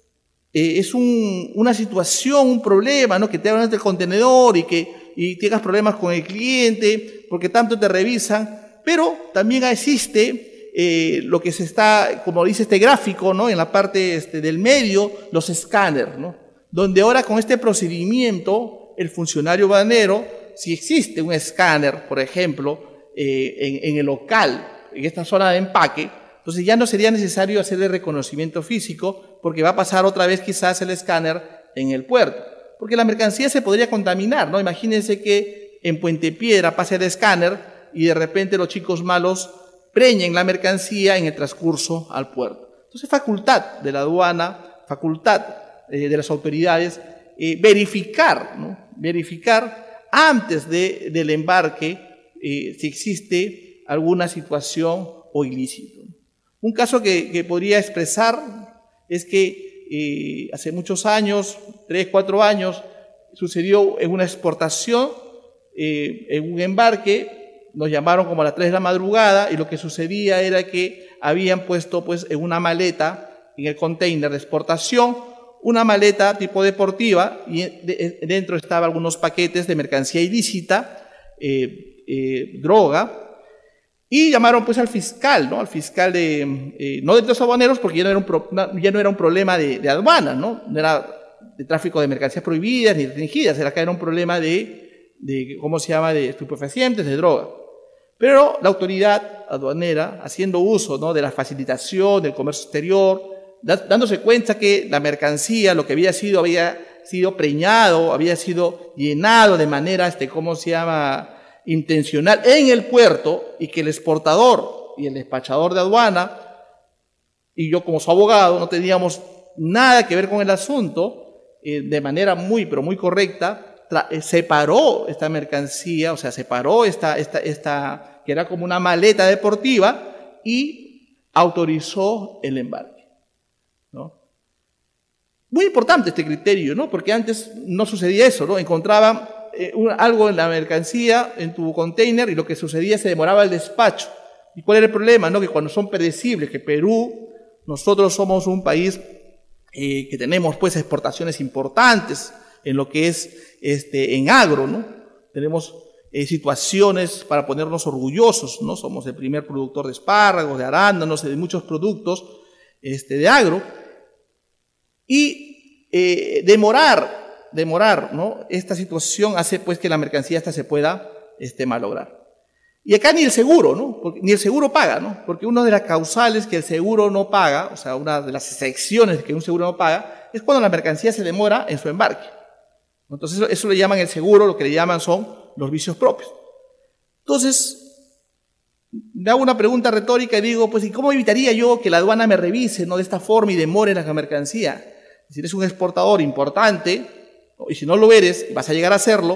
eh, es un, una situación, un problema, ¿no?, que te abran el contenedor y que y tengas problemas con el cliente, porque tanto te revisan, pero también existe eh, lo que se está, como dice este gráfico, ¿no?, en la parte este, del medio, los escáneres, ¿no?, donde ahora con este procedimiento, el funcionario aduanero, si existe un escáner, por ejemplo, eh, en, en el local, en esta zona de empaque, entonces ya no sería necesario hacer el reconocimiento físico, porque va a pasar otra vez quizás el escáner en el puerto. Porque la mercancía se podría contaminar, ¿no? Imagínense que en Puente Piedra pase el escáner y de repente los chicos malos preñen la mercancía en el transcurso al puerto. Entonces, facultad de la aduana, facultad eh, de las autoridades, eh, verificar, ¿no? Verificar antes de, del embarque eh, si existe alguna situación o ilícito. Un caso que, que podría expresar es que Eh, hace muchos años, tres, cuatro años, sucedió en una exportación, eh, en un embarque, nos llamaron como a las tres de la madrugada y lo que sucedía era que habían puesto pues en una maleta, en el container de exportación, una maleta tipo deportiva y de, de, dentro estaban algunos paquetes de mercancía ilícita, eh, eh, droga. Y llamaron pues al fiscal, ¿no? Al fiscal de, eh, no de los aduaneros, porque ya no era un, pro, ya no era un problema de, de aduana, ¿no? No era de tráfico de mercancías prohibidas ni restringidas, era acá era un problema de, de, ¿cómo se llama?, de estupefacientes, de droga. Pero la autoridad aduanera, haciendo uso, ¿no?, de la facilitación del comercio exterior, dándose cuenta que la mercancía, lo que había sido, había sido preñado, había sido llenado de manera, este, ¿cómo se llama?, intencional en el puerto, y que el exportador y el despachador de aduana, y yo como su abogado, no teníamos nada que ver con el asunto, eh, de manera muy, pero muy correcta, eh, separó esta mercancía, o sea, separó esta, esta, esta, que era como una maleta deportiva, y autorizó el embarque, ¿no? Muy importante este criterio, ¿no? Porque antes no sucedía eso, ¿no? Encontraban eh, un, algo en la mercancía, en tu container, y lo que sucedía se demoraba el despacho. ¿Y cuál era el problema? ¿No? Que cuando son predecibles, que Perú, nosotros somos un país eh, que tenemos pues exportaciones importantes en lo que es este, en agro, ¿no? Tenemos eh, situaciones para ponernos orgullosos, ¿no? Somos el primer productor de espárragos, de arándanos, de muchos productos este, de agro. Y eh, demorar, demorar, ¿no?, esta situación hace pues que la mercancía hasta se pueda este, malograr. Y acá ni el seguro, ¿no? Porque, ni el seguro paga, ¿no? Porque una de las causales que el seguro no paga, o sea, una de las excepciones que un seguro no paga, es cuando la mercancía se demora en su embarque. Entonces eso, eso le llaman el seguro, lo que le llaman son los vicios propios. Entonces, me hago una pregunta retórica y digo, pues, ¿y cómo evitaría yo que la aduana me revise, ¿no?, de esta forma y demore la mercancía? Si eres un exportador importante, y si no lo eres, vas a llegar a serlo,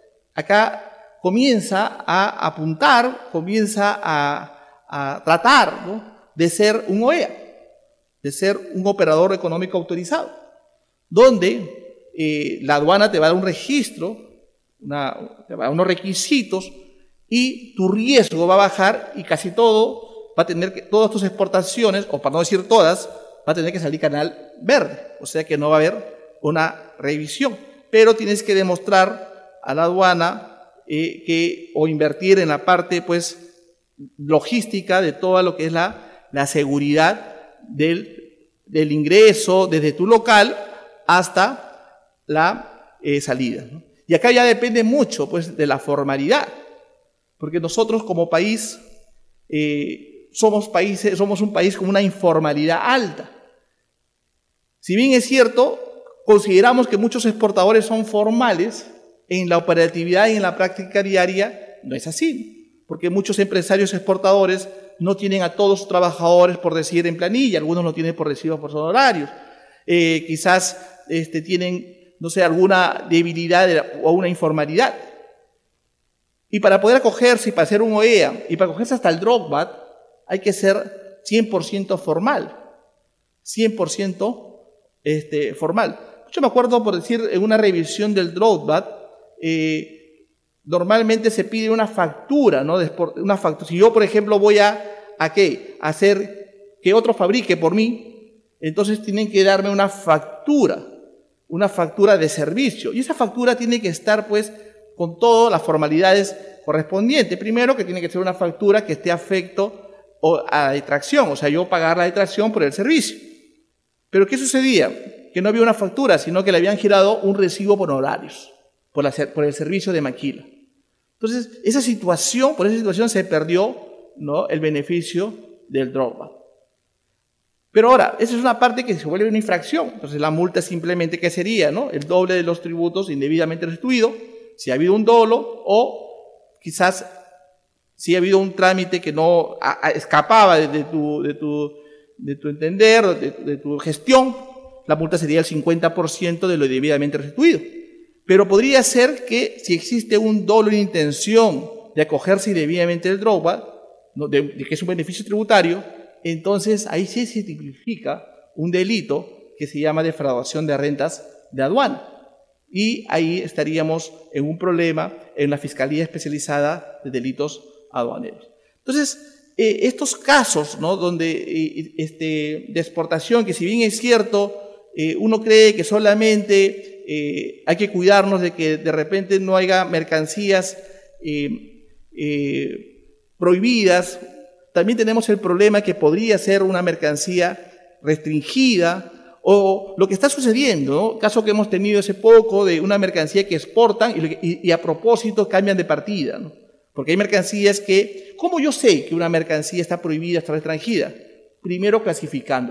acá comienza a apuntar, comienza a, a tratar, ¿no?, de ser un O E A, de ser un operador económico autorizado, donde eh, la aduana te va a dar un registro, una, te va a dar unos requisitos, y tu riesgo va a bajar, y casi todo va a tener que, todas tus exportaciones, o para no decir todas, va a tener que salir canal verde, o sea que no va a haber una revisión, pero tienes que demostrar a la aduana eh, que, o invertir en la parte pues logística de todo lo que es la, la seguridad del, del ingreso desde tu local hasta la eh, salida, ¿no? Y acá ya depende mucho pues de la formalidad, porque nosotros como país eh, somos, países, somos un país con una informalidad alta. Si bien es cierto, consideramos que muchos exportadores son formales, en la operatividad y en la práctica diaria no es así, porque muchos empresarios exportadores no tienen a todos sus trabajadores, por decir, en planilla, algunos lo tienen por recibos por honorarios, eh, quizás este, tienen, no sé, alguna debilidad o una informalidad. Y para poder acogerse y para ser un O E A y para acogerse hasta el Drawback, hay que ser cien por ciento formal, cien por ciento este, formal. Yo me acuerdo, por decir, en una revisión del Drawback, eh, normalmente se pide una factura, ¿no? Una factura. Si yo, por ejemplo, voy a, ¿a qué? A hacer que otro fabrique por mí, entonces tienen que darme una factura, una factura de servicio. Y esa factura tiene que estar, pues, con todas las formalidades correspondientes. Primero, que tiene que ser una factura que esté afecto a la detracción, o sea, yo pagar la detracción por el servicio. Pero ¿qué sucedía? Que no había una factura, sino que le habían girado un recibo por honorarios, por, la, por el servicio de maquila. Entonces, esa situación, por esa situación se perdió, ¿no?, el beneficio del drawback. Pero ahora, esa es una parte que se vuelve una infracción. Entonces, la multa simplemente, ¿qué sería? ¿No? El doble de los tributos indebidamente restituidos, si ha habido un dolo, o quizás si ha habido un trámite que no a, a, escapaba de, de, tu, de, tu, de tu entender, de, de tu gestión, la multa sería el cincuenta por ciento de lo indebidamente restituido. Pero podría ser que si existe un dolo en intención de acogerse indebidamente del drawback, ¿no?, de, de que es un beneficio tributario, entonces ahí sí se tipifica un delito que se llama defraudación de rentas de aduana. Y ahí estaríamos en un problema en la Fiscalía Especializada de Delitos Aduaneros. Entonces, eh, estos casos, ¿no?, donde eh, este, de exportación, que si bien es cierto, eh, uno cree que solamente eh, hay que cuidarnos de que de repente no haya mercancías eh, eh, prohibidas, también tenemos el problema que podría ser una mercancía restringida, o lo que está sucediendo, ¿no?, caso que hemos tenido hace poco de una mercancía que exportan y, y, y a propósito cambian de partida, ¿no? Porque hay mercancías que, ¿cómo yo sé que una mercancía está prohibida, está restringida? Primero clasificándolo.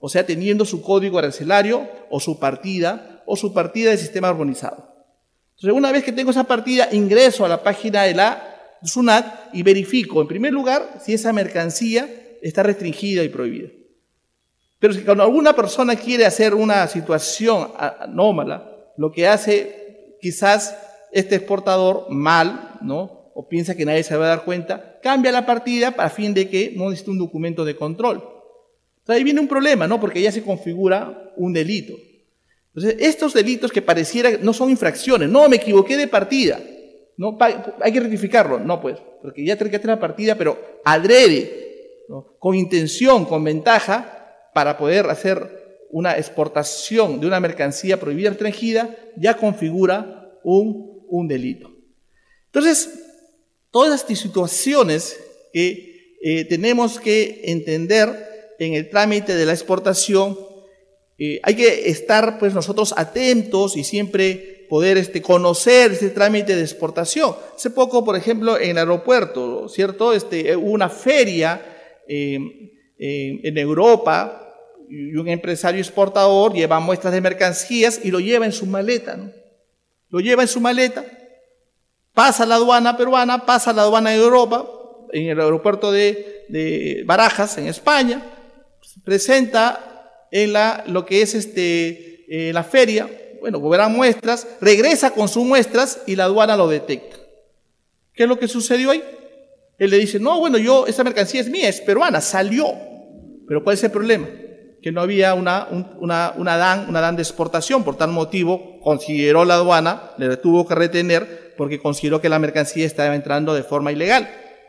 o sea, teniendo su código arancelario o su partida o su partida del sistema armonizado. Entonces, una vez que tengo esa partida, ingreso a la página de la SUNAT y verifico, en primer lugar, si esa mercancía está restringida y prohibida. Pero si cuando alguna persona quiere hacer una situación anómala, lo que hace quizás este exportador mal, ¿no?, o piensa que nadie se va a dar cuenta, cambia la partida para fin de que no necesite un documento de control. Entonces ahí viene un problema, ¿no?, porque ya se configura un delito. Entonces, estos delitos que pareciera no son infracciones, no, me equivoqué de partida, no, hay que rectificarlo, no pues, porque ya terminaste la partida, pero adrede, ¿no?, con intención, con ventaja, para poder hacer una exportación de una mercancía prohibida restringida, ya configura un, un delito. Entonces, todas estas situaciones que eh, tenemos que entender en el trámite de la exportación, eh, hay que estar pues nosotros atentos y siempre poder este, conocer este trámite de exportación. Hace poco, por ejemplo, en el aeropuerto, ¿cierto? Este, hubo una feria eh, eh, en Europa y un empresario exportador lleva muestras de mercancías y lo lleva en su maleta, ¿no? Lo lleva en su maleta, pasa a la aduana peruana, pasa a la aduana de Europa, en el aeropuerto de, de Barajas, en España, se presenta en la, lo que es este, eh, la feria, bueno, verán muestras, regresa con sus muestras y la aduana lo detecta. ¿Qué es lo que sucedió ahí? Él le dice, no, bueno, yo, esa mercancía es mía, es peruana, salió. Pero ¿cuál es el problema? Que no había una, un, una, una DAN, una DAN de exportación, por tal motivo consideró la aduana, le tuvo que retener porque consideró que la mercancía estaba entrando de forma ilegal.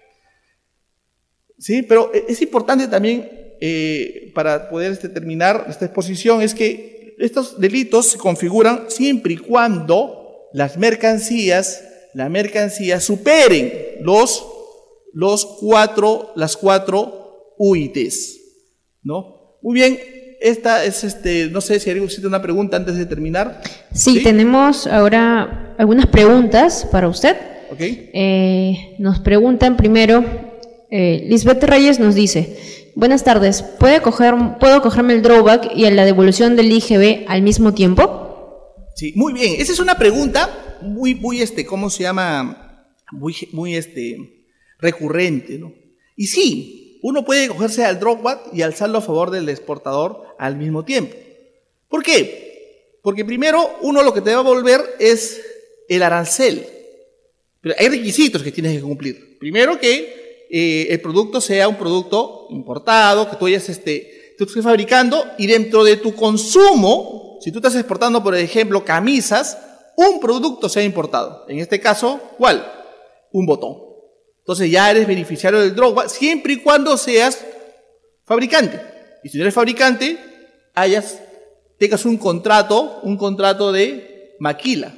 Sí, pero es importante también eh, para poder este, terminar esta exposición es que estos delitos se configuran siempre y cuando las mercancías, la mercancía superen los, los cuatro, las cuatro U I Ts, ¿no? Muy bien, esta es, este, no sé si hay una pregunta antes de terminar. Sí, ¿sí? Tenemos ahora algunas preguntas para usted. Okay. Eh, nos preguntan primero, eh, Lisbeth Reyes nos dice, buenas tardes, ¿puede coger, ¿puedo cogerme el drawback y la devolución del I G B al mismo tiempo? Sí, muy bien, esa es una pregunta muy, muy, este, ¿cómo se llama? Muy, muy, este, recurrente, ¿no? Y sí, uno puede cogerse al drawback y al saldo a favor del exportador al mismo tiempo. ¿Por qué? Porque primero uno lo que te va a devolver es el arancel. Pero hay requisitos que tienes que cumplir. Primero que eh, el producto sea un producto importado, que tú hayas este, tú estés fabricando y dentro de tu consumo, si tú estás exportando, por ejemplo, camisas, un producto sea importado. En este caso, ¿cuál? Un botón. Entonces ya eres beneficiario del drawback siempre y cuando seas fabricante. Y si no eres fabricante, hayas, tengas un contrato, un contrato de maquila.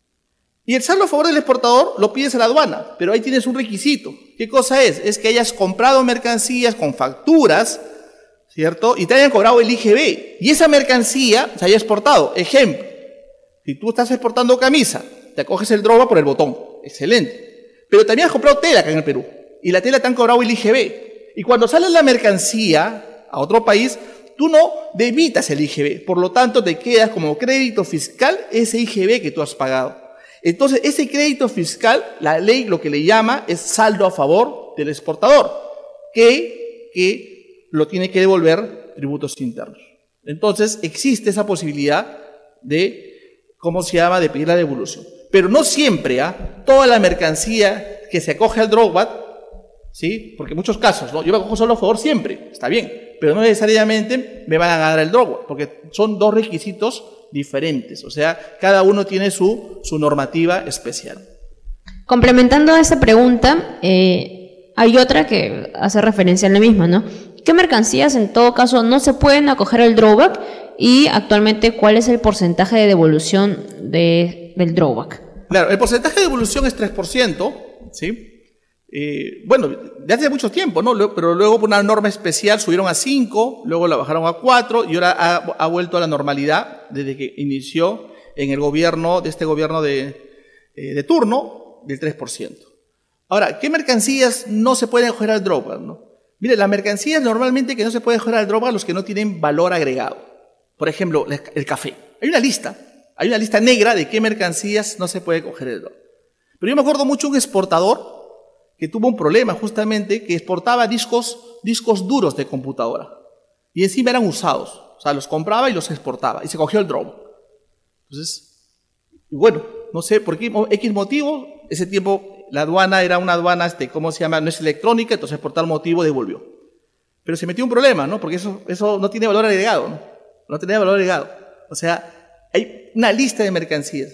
Y el saldo a favor del exportador lo pides a la aduana, pero ahí tienes un requisito. ¿Qué cosa es? Es que hayas comprado mercancías con facturas, ¿cierto? Y te hayan cobrado el I G B. Y esa mercancía se haya exportado. Ejemplo, si tú estás exportando camisa, te acoges el drawback por el botón. Excelente. Pero también has comprado tela acá en el Perú. Y la tela te han cobrado el I G B. Y cuando sale la mercancía a otro país, tú no debitas el I G B. Por lo tanto, te quedas como crédito fiscal ese I G B que tú has pagado. Entonces, ese crédito fiscal, la ley lo que le llama es saldo a favor del exportador, que, que lo tiene que devolver tributos internos. Entonces, existe esa posibilidad de, ¿cómo se llama?, de pedir la devolución. Pero no siempre, ¿ah? Toda la mercancía que se acoge al drawback, ¿sí? Porque en muchos casos, ¿no? Yo me acojo solo a favor siempre, está bien, pero no necesariamente me van a dar el drawback, porque son dos requisitos diferentes, o sea, cada uno tiene su, su normativa especial. Complementando a esta pregunta, eh, hay otra que hace referencia a la misma, ¿no? ¿Qué mercancías en todo caso no se pueden acoger al drawback? Y actualmente, ¿cuál es el porcentaje de devolución de, del drawback? Claro, el porcentaje de devolución es tres por ciento, ¿sí? Eh, bueno, de hace mucho tiempo, ¿no? Pero luego por una norma especial subieron a cinco, luego la bajaron a cuatro y ahora ha, ha vuelto a la normalidad desde que inició en el gobierno, de este gobierno de, eh, de turno, del tres por ciento. Ahora, ¿qué mercancías no se pueden acoger al drawback, no? Mire, las mercancías normalmente que no se puede coger al drawback los que no tienen valor agregado. Por ejemplo, el café. Hay una lista, hay una lista negra de qué mercancías no se puede coger el drawback. Pero yo me acuerdo mucho de un exportador que tuvo un problema justamente, que exportaba discos, discos duros de computadora. Y encima eran usados. O sea, los compraba y los exportaba. Y se cogió el drawback. Entonces, bueno, no sé por qué X motivo, ese tiempo la aduana era una aduana, este, ¿cómo se llama? No es electrónica, entonces por tal motivo devolvió. Pero se metió un problema, ¿no? Porque eso, eso no tiene valor agregado, ¿no? No tenía valor agregado. O sea, hay una lista de mercancías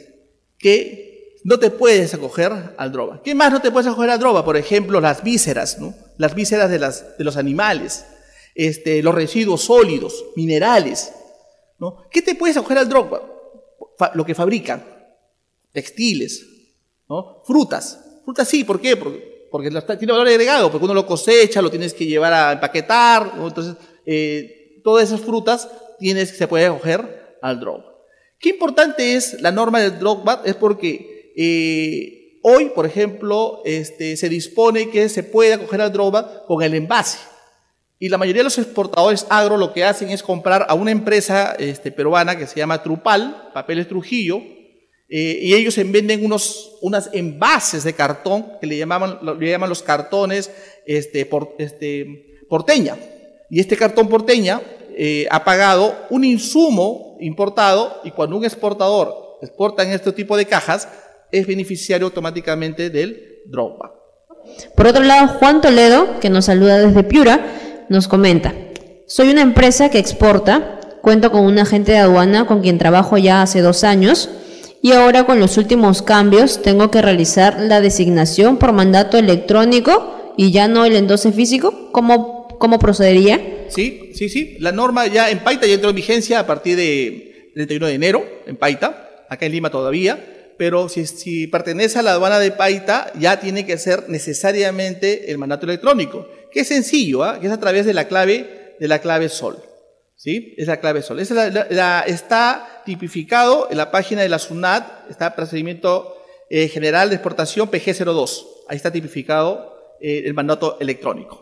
que no te puedes acoger al drawback. ¿Qué más no te puedes acoger al drawback? Por ejemplo, las vísceras, ¿no? Las vísceras de, las, de los animales, este, los residuos sólidos, minerales, ¿no? ¿Qué te puedes acoger al drawback? Fa- lo que fabrican, textiles, ¿no? Frutas. Frutas sí, ¿por qué? Porque, porque tiene valor agregado, porque uno lo cosecha, lo tienes que llevar a empaquetar, ¿no? Entonces, eh, todas esas frutas tienes, se puede acoger al drawback. Qué importante es la norma del drawback, es porque eh, hoy, por ejemplo, este, se dispone que se puede acoger al drawback con el envase. Y la mayoría de los exportadores agro lo que hacen es comprar a una empresa este, peruana que se llama Trupal, Papeles Trujillo, eh, y ellos venden unos unas envases de cartón que le llaman, le llaman los cartones este, por, este, porteña. Y este cartón porteña eh, ha pagado un insumo importado, y cuando un exportador exporta en este tipo de cajas, es beneficiario automáticamente del drawback. Por otro lado, Juan Toledo, que nos saluda desde Piura, nos comenta: soy una empresa que exporta, cuento con un agente de aduana con quien trabajo ya hace dos años, y ahora con los últimos cambios tengo que realizar la designación por mandato electrónico y ya no el endose físico. ¿Cómo, cómo procedería? Sí, sí, sí. La norma ya en Paita ya entró en vigencia a partir de treinta y uno de enero, en Paita, acá en Lima todavía, pero si, si pertenece a la aduana de Paita, ya tiene que ser necesariamente el mandato electrónico, que es sencillo, ¿eh? Que es a través de la clave, de la clave SOL. ¿Sí? Es la clave SOL. Esa es la, la, la, está tipificado en la página de la SUNAT, está procedimiento eh, general de exportación P G cero dos. Ahí está tipificado eh, el mandato electrónico.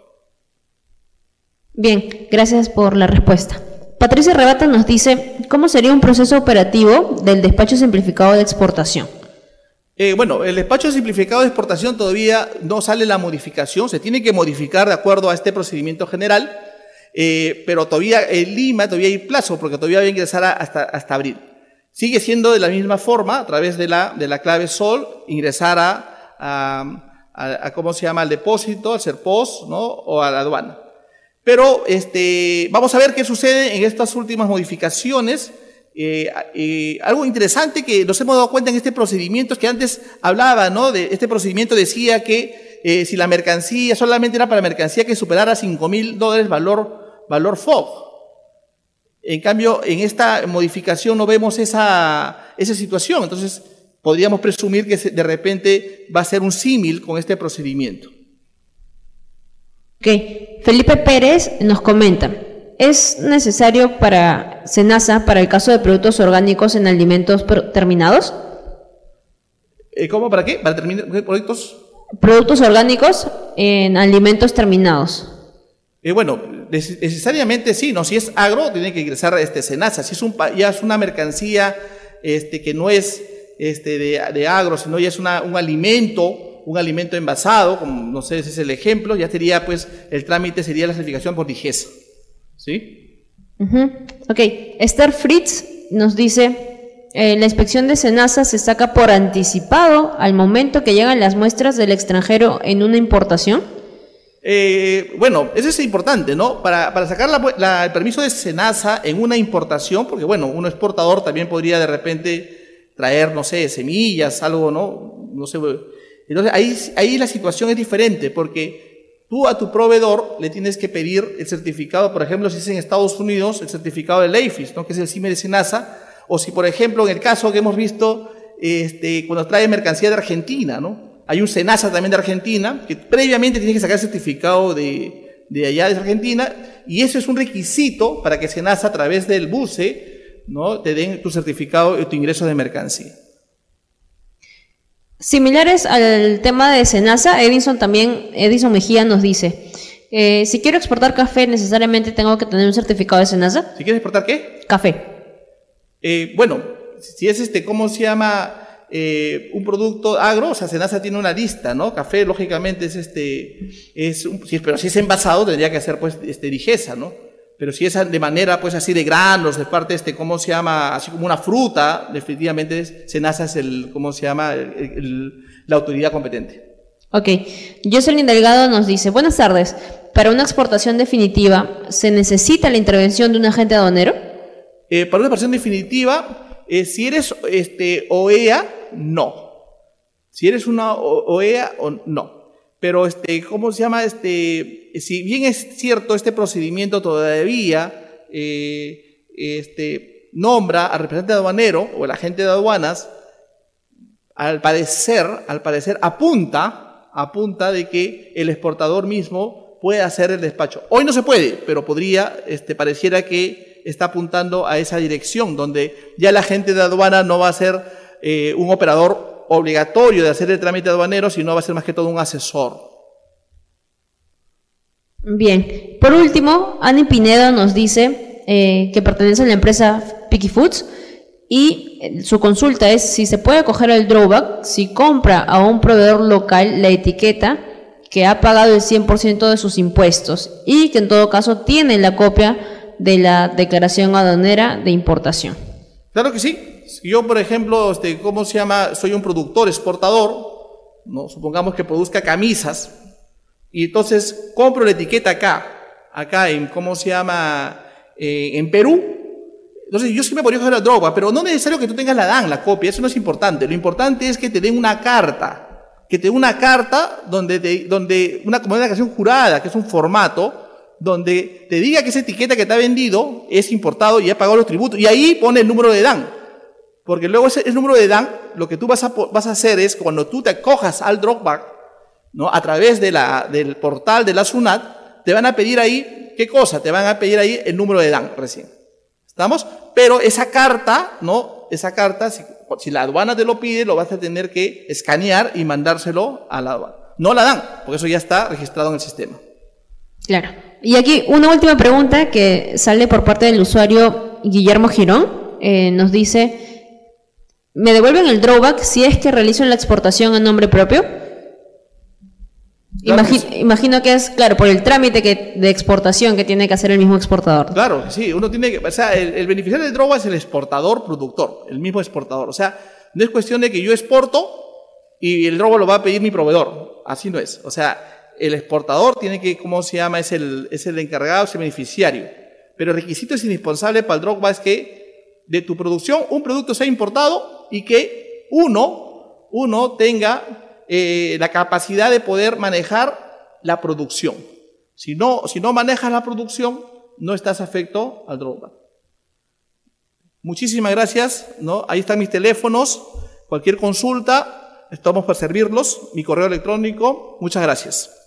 Bien, gracias por la respuesta. Patricia Rebata nos dice: ¿cómo sería un proceso operativo del despacho simplificado de exportación? Eh, bueno, el despacho simplificado de exportación todavía no sale la modificación, se tiene que modificar de acuerdo a este procedimiento general, eh, pero todavía en Lima todavía hay plazo, porque todavía va a ingresar hasta, hasta abril. Sigue siendo de la misma forma, a través de la, de la clave SOL, ingresar a, a, a, a ¿cómo se llama?, al depósito, al SERPOS, ¿no?, o a la aduana. Pero este, vamos a ver qué sucede en estas últimas modificaciones. Eh, eh, algo interesante que nos hemos dado cuenta en este procedimiento es que antes hablaba, ¿no?, de este procedimiento, decía que eh, si la mercancía solamente era para mercancía que superara cinco mil dólares valor, valor F O B. En cambio, en esta modificación no vemos esa, esa situación. Entonces, podríamos presumir que de repente va a ser un símil con este procedimiento. Ok, Felipe Pérez nos comenta: ¿es necesario para SENASA para el caso de productos orgánicos en alimentos terminados? Eh, ¿Cómo? ¿Para qué? ¿Para terminar productos? Productos orgánicos en alimentos terminados. Eh, bueno, necesariamente sí, ¿no? Si es agro, tiene que ingresar este SENASA. Si es un, ya es una mercancía este, que no es este, de, de agro, sino ya es una, un alimento, un alimento envasado, como no sé si es el ejemplo, ya sería, pues, el trámite sería la certificación por DIGESA. ¿Sí? Uh-huh. Ok, Esther Fritz nos dice: eh, la inspección de SENASA se saca por anticipado al momento que llegan las muestras del extranjero en una importación. Eh, bueno, eso es importante, ¿no? Para, para sacar la, la, el permiso de SENASA en una importación, porque bueno, un exportador también podría de repente traer, no sé, semillas, algo, ¿no? No sé. Entonces ahí, ahí la situación es diferente, porque tú a tu proveedor le tienes que pedir el certificado, por ejemplo, si es en Estados Unidos, el certificado del E I F I S, ¿no?, que es el CIME de SENASA, o si, por ejemplo, en el caso que hemos visto, este, cuando trae mercancía de Argentina, ¿no? Hay un SENASA también de Argentina, que previamente tiene que sacar el certificado de, de allá de Argentina, y eso es un requisito para que SENASA, a través del BUCE, ¿no?, te den tu certificado y tu ingreso de mercancía. Similares al tema de SENASA, Edison también, Edison Mejía nos dice: Eh, si quiero exportar café, ¿necesariamente tengo que tener un certificado de SENASA? ¿Si quieres exportar qué? Café. Eh, bueno, si es este, ¿cómo se llama? Eh, un producto agro, o sea, SENASA tiene una lista, ¿no? Café, lógicamente, es este, es un, si, pero si es envasado, tendría que ser, pues, este, Digesa, ¿no? Pero si es de manera, pues, así de granos, de parte, este, ¿cómo se llama? Así como una fruta, definitivamente, es, SENASA es el, ¿cómo se llama? El, el, la autoridad competente. Ok. Jocelyn Delgado nos dice, buenas tardes, para una exportación definitiva, ¿se necesita la intervención de un agente aduanero? Eh, para una exportación definitiva, eh, si eres este, O E A, no. Si eres una O E A, o no. Pero, este, ¿cómo se llama? Este, si bien es cierto, este procedimiento todavía eh, este, nombra al representante aduanero o el agente de aduanas, al parecer, al parecer apunta, apunta de que el exportador mismo puede hacer el despacho. Hoy no se puede, pero podría, este, pareciera que está apuntando a esa dirección, donde ya el agente de aduana no va a ser eh, un operador obligatorio de hacer el trámite aduanero, sino va a ser más que todo un asesor. Bien. Por último, Ani Pinedo nos dice eh, que pertenece a la empresa Picky Foods y eh, su consulta es si se puede coger el drawback si compra a un proveedor local la etiqueta que ha pagado el cien por ciento de sus impuestos y que en todo caso tiene la copia de la declaración aduanera de importación. Claro que sí. Yo, por ejemplo, este, ¿cómo se llama? Soy un productor exportador, ¿no? Supongamos que produzca camisas, y entonces compro la etiqueta acá, acá en, ¿cómo se llama? Eh, en Perú. Entonces yo sí me podría coger el drawback, pero no es necesario que tú tengas la D A N, la copia, eso no es importante. Lo importante es que te den una carta, que te den una carta donde, te, donde una, como una declaración jurada, que es un formato, donde te diga que esa etiqueta que te ha vendido es importado y ha pagado los tributos, y ahí pone el número de D A N. Porque luego ese, ese número de D A N, lo que tú vas a, vas a hacer es, cuando tú te acojas al drawback, ¿no? A través de la, del portal de la SUNAT, te van a pedir ahí, ¿qué cosa? Te van a pedir ahí el número de D A N recién. ¿Estamos? Pero esa carta, ¿no? Esa carta, si, si la aduana te lo pide, lo vas a tener que escanear y mandárselo a la aduana. No la D A N, porque eso ya está registrado en el sistema. Claro. Y aquí una última pregunta que sale por parte del usuario Guillermo Girón. Eh, nos dice, ¿me devuelven el drawback si es que realizo la exportación en nombre propio? Claro Imagino, que sí. imagino que es, claro, por el trámite que, de exportación que tiene que hacer el mismo exportador. Claro, sí, uno tiene que, o sea, el, el beneficiario del drawback es el exportador productor, el mismo exportador. O sea, no es cuestión de que yo exporto y el drawback lo va a pedir mi proveedor. Así no es. O sea, el exportador tiene que, ¿cómo se llama? Es el, es el encargado, es el beneficiario. Pero el requisito es indispensable para el drawback es que de tu producción un producto sea importado y que uno, uno tenga eh, la capacidad de poder manejar la producción. Si no, si no manejas la producción, no estás afecto al drawback. Muchísimas gracias, ¿no? Ahí están mis teléfonos, cualquier consulta, estamos para servirlos, mi correo electrónico. Muchas gracias.